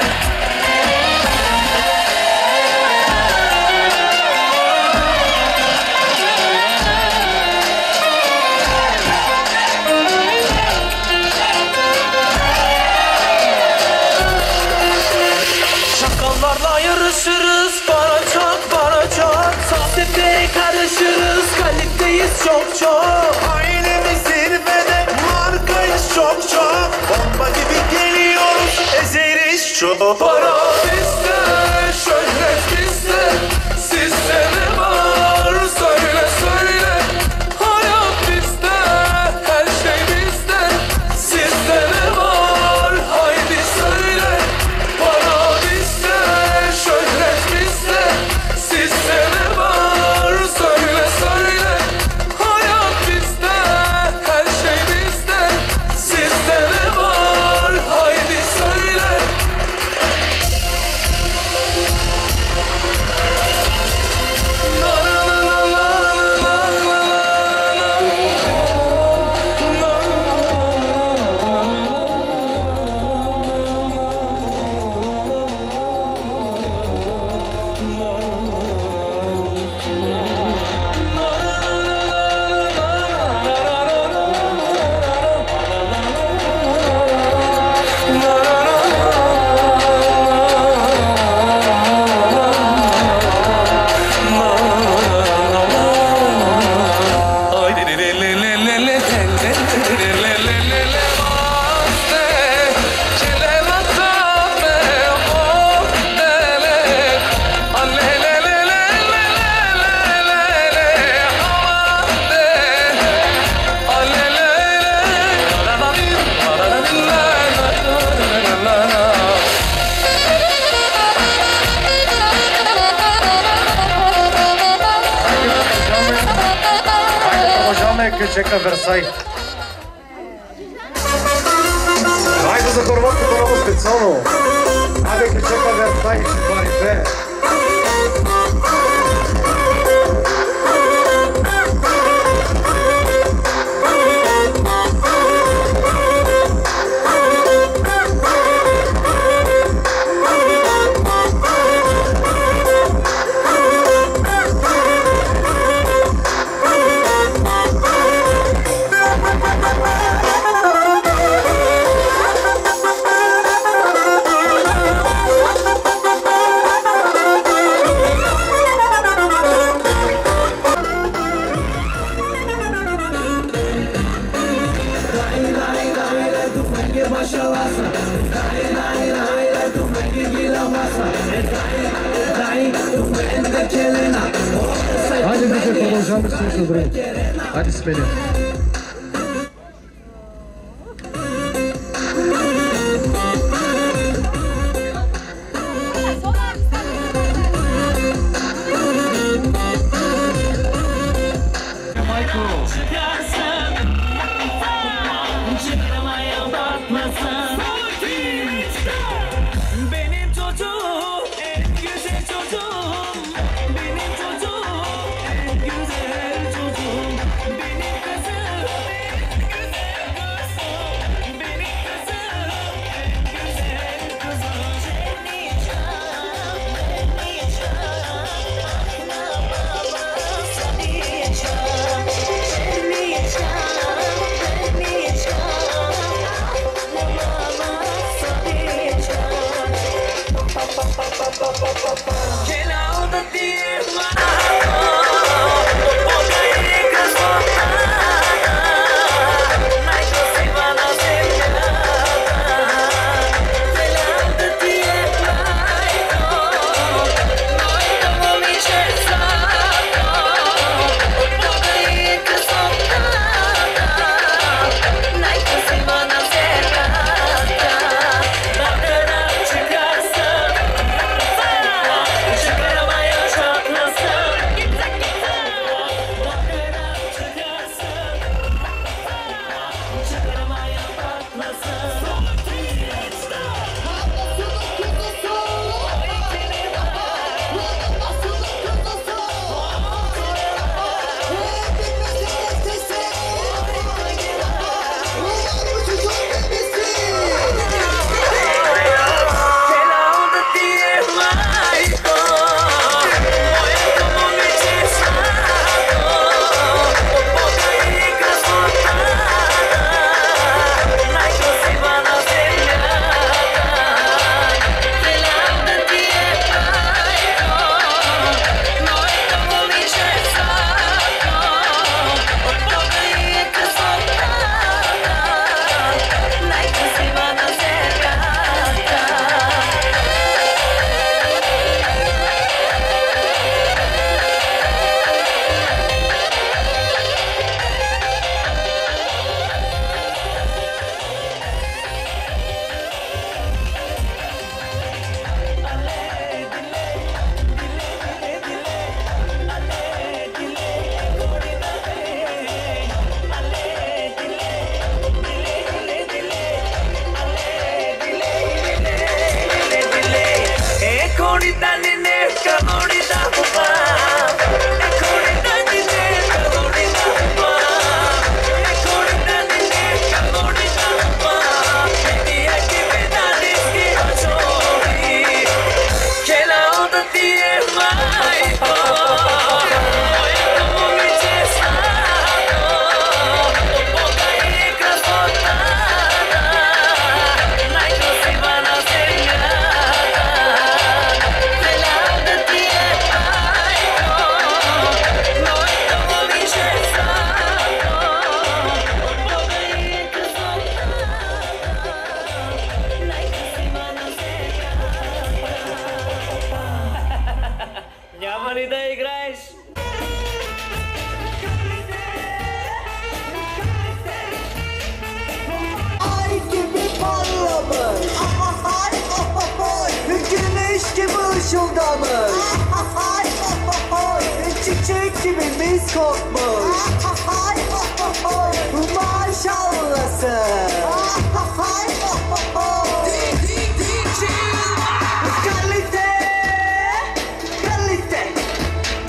Şakallarla yarışırız, para çok para çok. Sohbete karışırız, kaliteyiz çok çok. Ailemiz zirvede, markayız çok çok. Bomba gibi geliyoruz, ezeriz çok. Para bizde, şöhret bizde, sizde ne var söyle söyle. Hayat bizde, her şey bizde, sizde ne var haydi söyle. Para bizde, şöhret bizde, sizde ne var söyle söyle. Hayat bizde, her şey bizde, sizde ne var haydi söyle. che čeka Versailles. Ajde za Хорватска това специално. Ajde che čeka Versailles, ще пари пее. Само слушай, добре. Айде сменя. Benim çocuğum, en güzel çocuğum. Benim çocuğum, en güzel çocuğum. Benim kızım, en güzel kızım. Benim kızım, en güzel kızım. Sevmeyeceğim, sevmeyeceğim. Anne baba sevmeyeceğim. Sevmeyeceğim, sevmeyeceğim. Anne baba sevmeyeceğim. Get out of the ışıldamış. Çiçek gibi mis kokmuş. Maşallahsın. Kalite, kalite,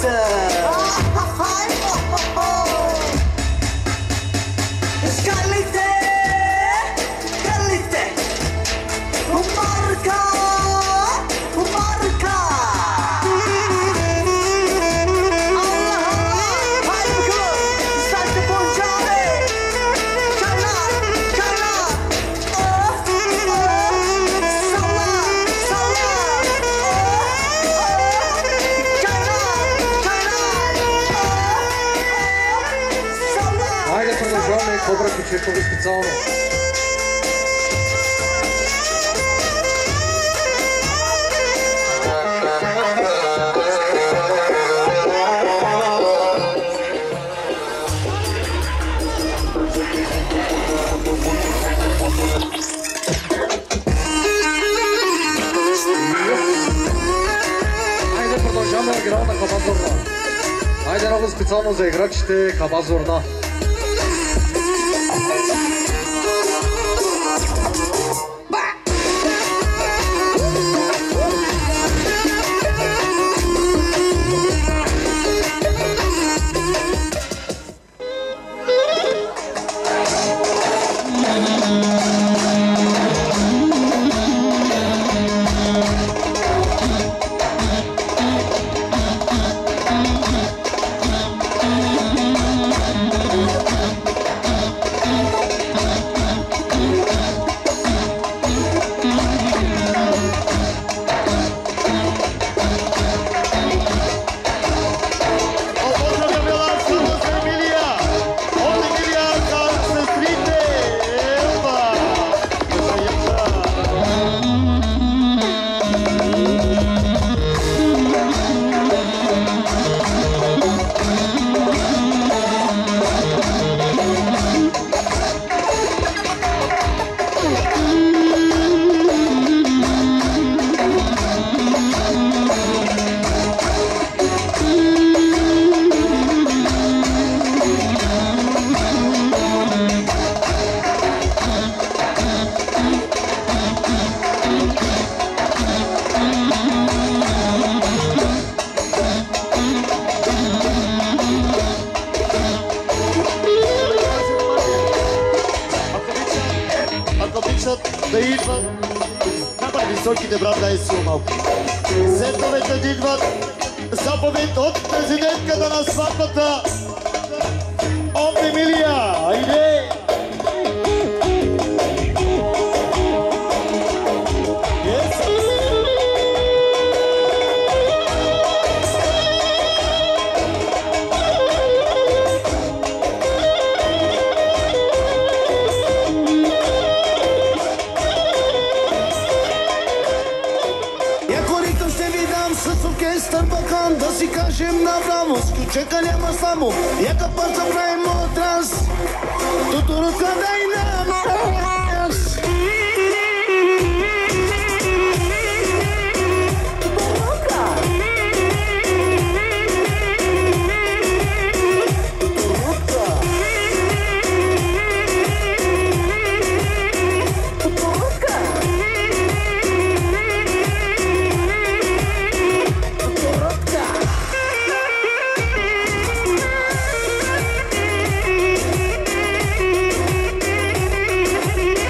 Kalite, kalite, marka, marka. Allah Allah, haydi bakalım. Sante Ponçare, çaylar, çaylar. Oh, oh, salla, salla. Oh, oh, çaylar, çaylar. Oh, salla. Хайде, продължаваме Кобра Кичекови специално. Хайде, продължаваме оригинална Каба Зорна. Хайде, много специално за играчите Каба Зорна. Да идват най-високите, брат, дай си малко. Сетовете да идват заповед от президентката на сватбата от Емилия. Айде! Да си кажем направо, скючека няма само. Яка път забравим от нас, тутурука дай нам нас. Thank you.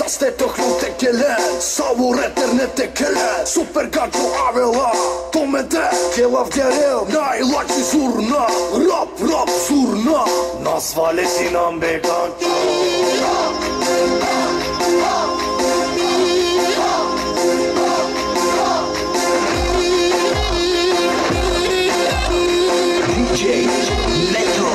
сте тъхнуте келе, само ретернете келе, супер гаджо авела, томенте, келав дерел, най-лачи зурна, рап, рап, зурна, нас валети нам беганчо. диджей Лето.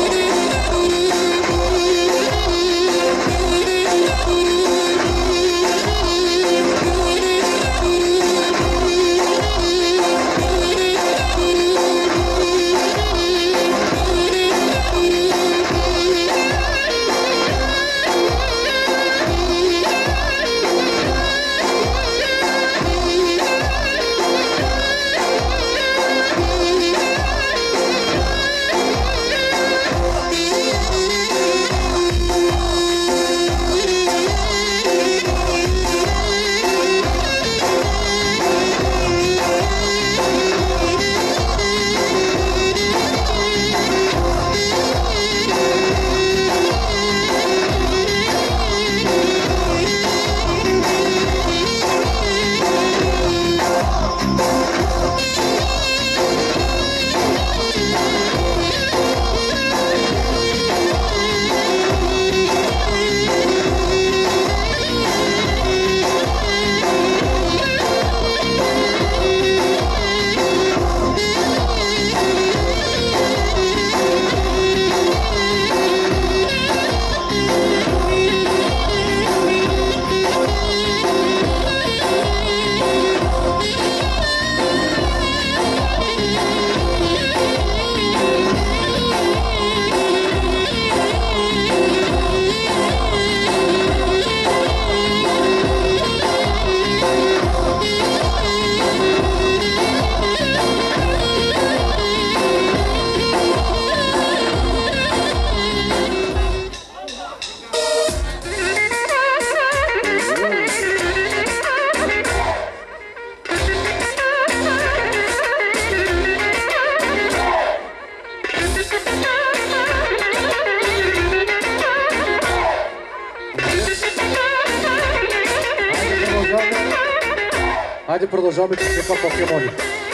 Хайде продължаваме с каква покемони.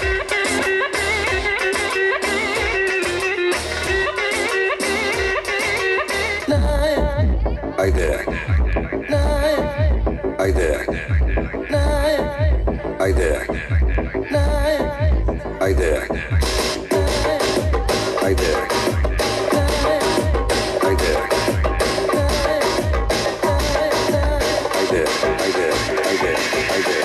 Айде. Айде. Айде. Айде. Айде. Айде. Айде. Айде. Айде. Айде.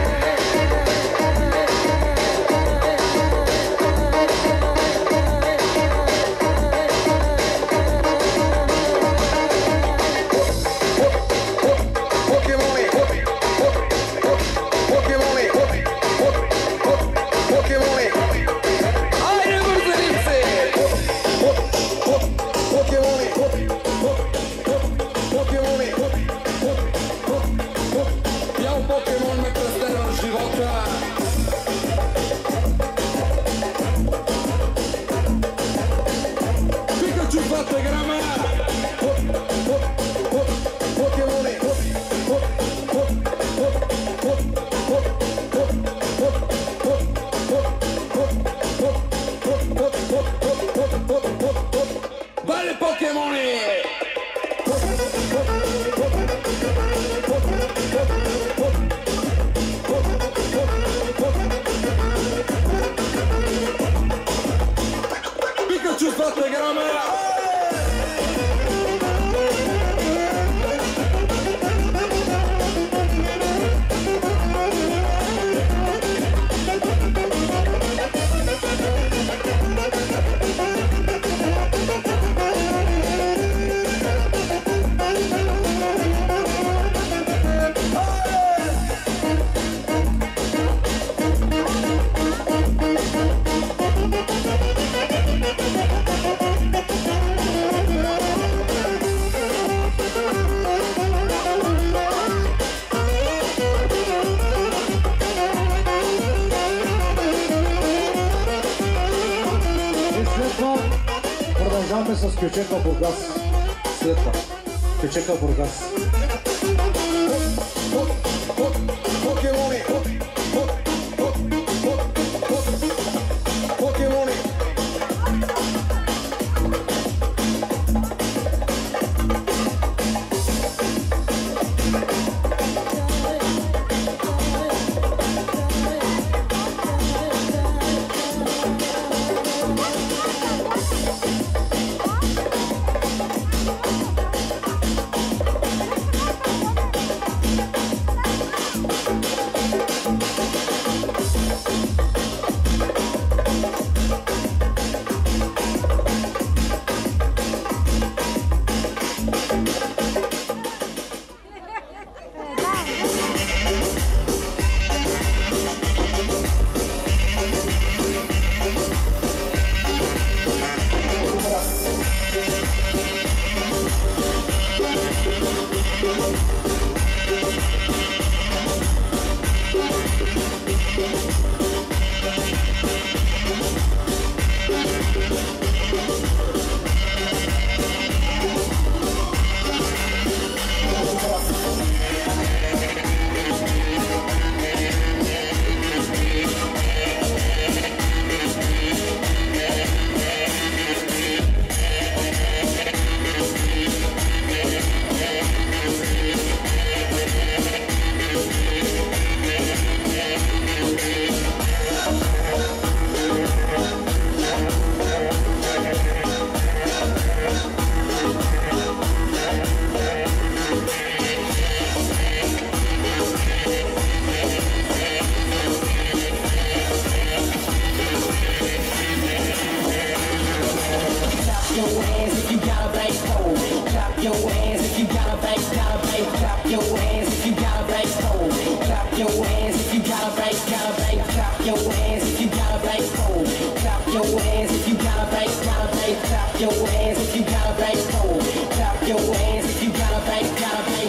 Продължаваме с Кючека Бургас. След това. Кючека Бургас. break, gotta break, clap your hands if you gotta break, boom. Clap your hands if you gotta break, gotta break, clap your hands if you gotta break, boom. Clap your hands if you gotta break, gotta break.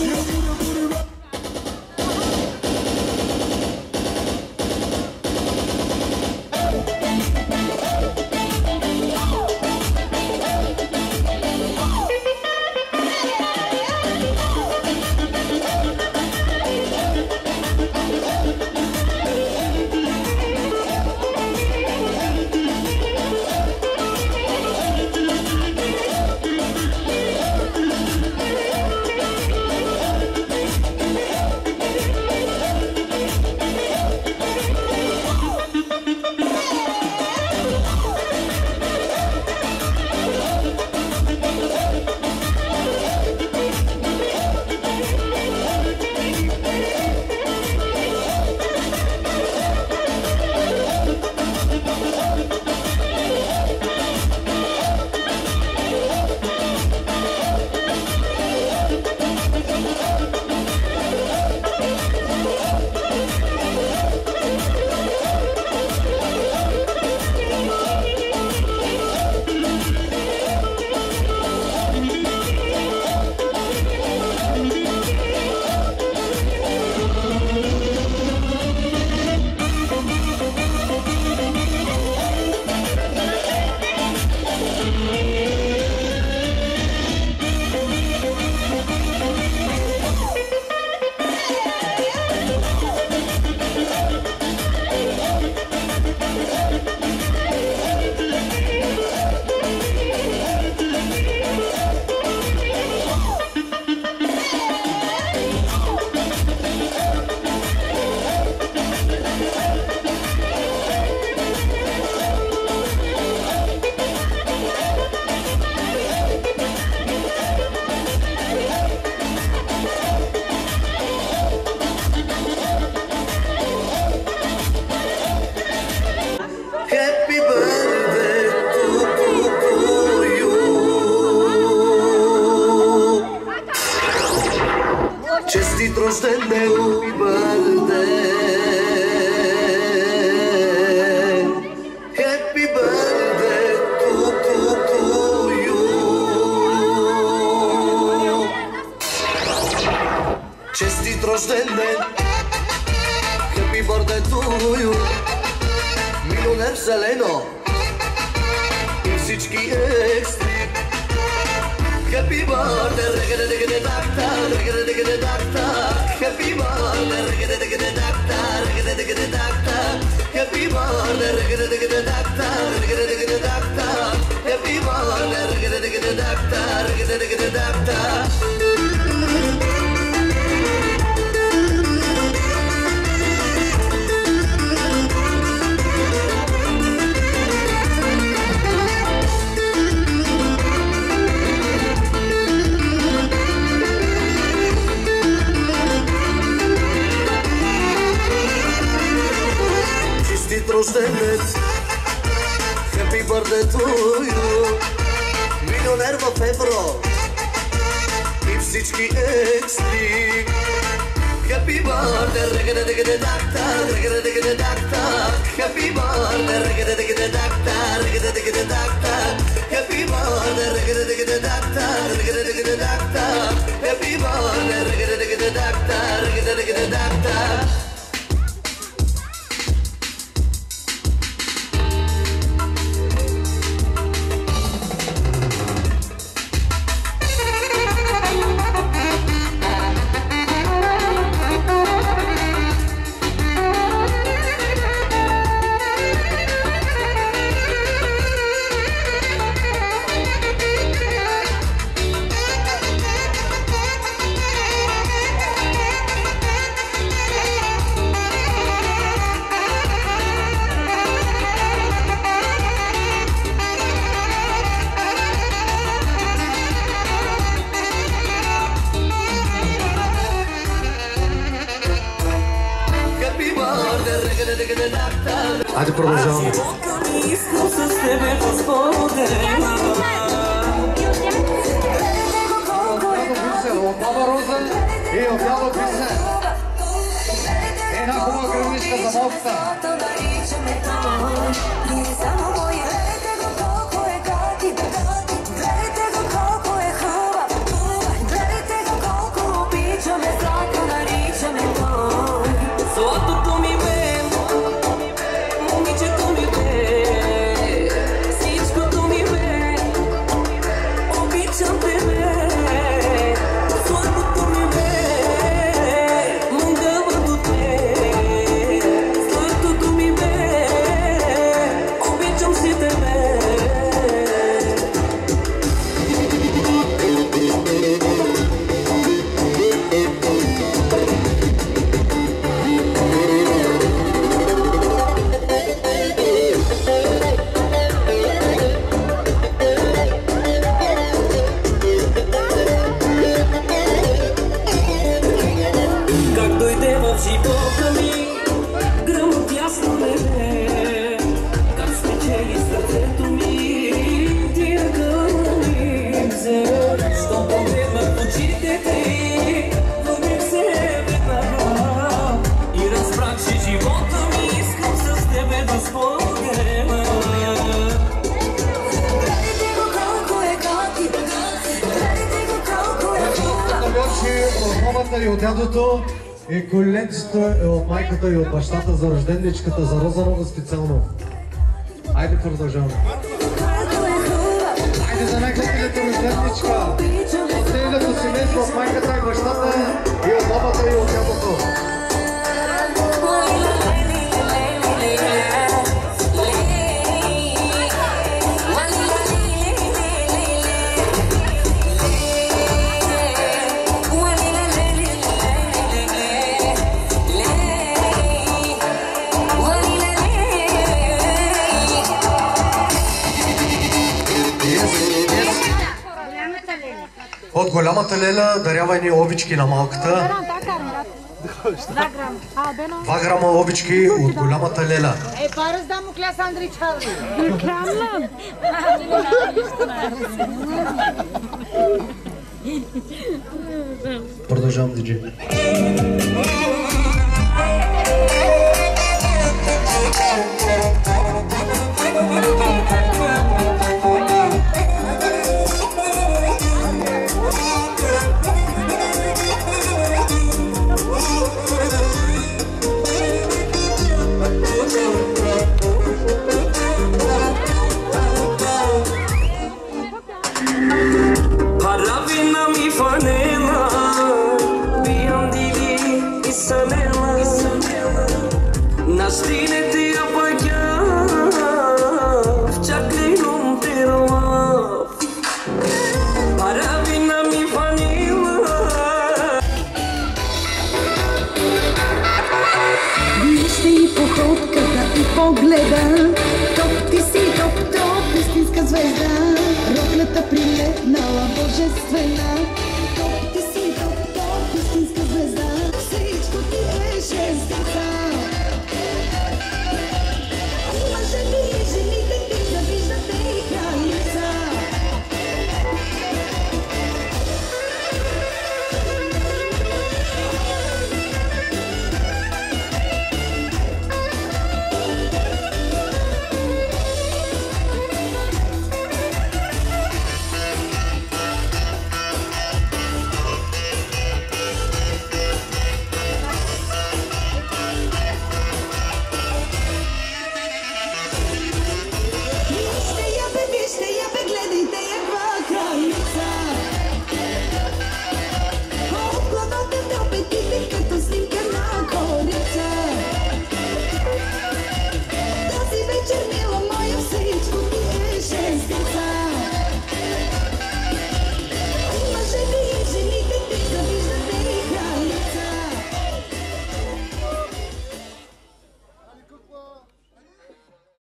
Честит рожден ден, happy birthday, happy birthday to, to, to you. Честит рожден ден, happy birthday to you. Милионер зелено и всички екстри. Happy birthday, reggae reggae doctor, reggae reggae doctor. Happy birthday, reggae reggae doctor, reggae reggae doctor. Happy birthday, reggae reggae doctor, reggae reggae doctor. Happy birthday, reggae reggae doctor, reggae reggae doctor. Рожденец, happy birthday to you. Милионер в евро и всички екстри. Happy birthday, reggae reggae doctor, reggae reggae doctor. Happy birthday, reggae reggae doctor, reggae reggae doctor. Happy birthday, reggae reggae doctor, reggae reggae doctor. Happy birthday, reggae reggae doctor, reggae reggae doctor. Хайде продължаваме. Баба Роза и Отдяло Писне. Една хубава гръбничка за малката. Златото ми бе, момичето ми бе, всичкото ми бе, обичам тебе. Златото ми бе, мъгъвато те, златото ми бе, обичам си тебе. Как дойде в живота ми гръмът ясно небе, как спечели сърцето ми тия гълни взе. Щом погледнах в очите ти, влюбих се веднага и разбрах, че живота ми искам с тебе да споделя. От мамата и от дядото и коленцето е от майката и от бащата за рожденничката, за Розанова специално. Айде продължаваме. Айде за най-хубавата рожденничка. От целието семейство, от майката и бащата и от мамата и от дядото. От голямата Леля дарява едни обички на малката. Два грама обички от голямата Леля. Е, парыз да му кляс Андрей Чарли. Продължавам, диджей. Paravina mi fanela, biandili isanela, nastinete apagya, chaklinum terwa. Paravina mi fanela. Вижте и походката и погледа, топ ти си топ, топ, истинска звезда. Роклята прилепнала, божествена,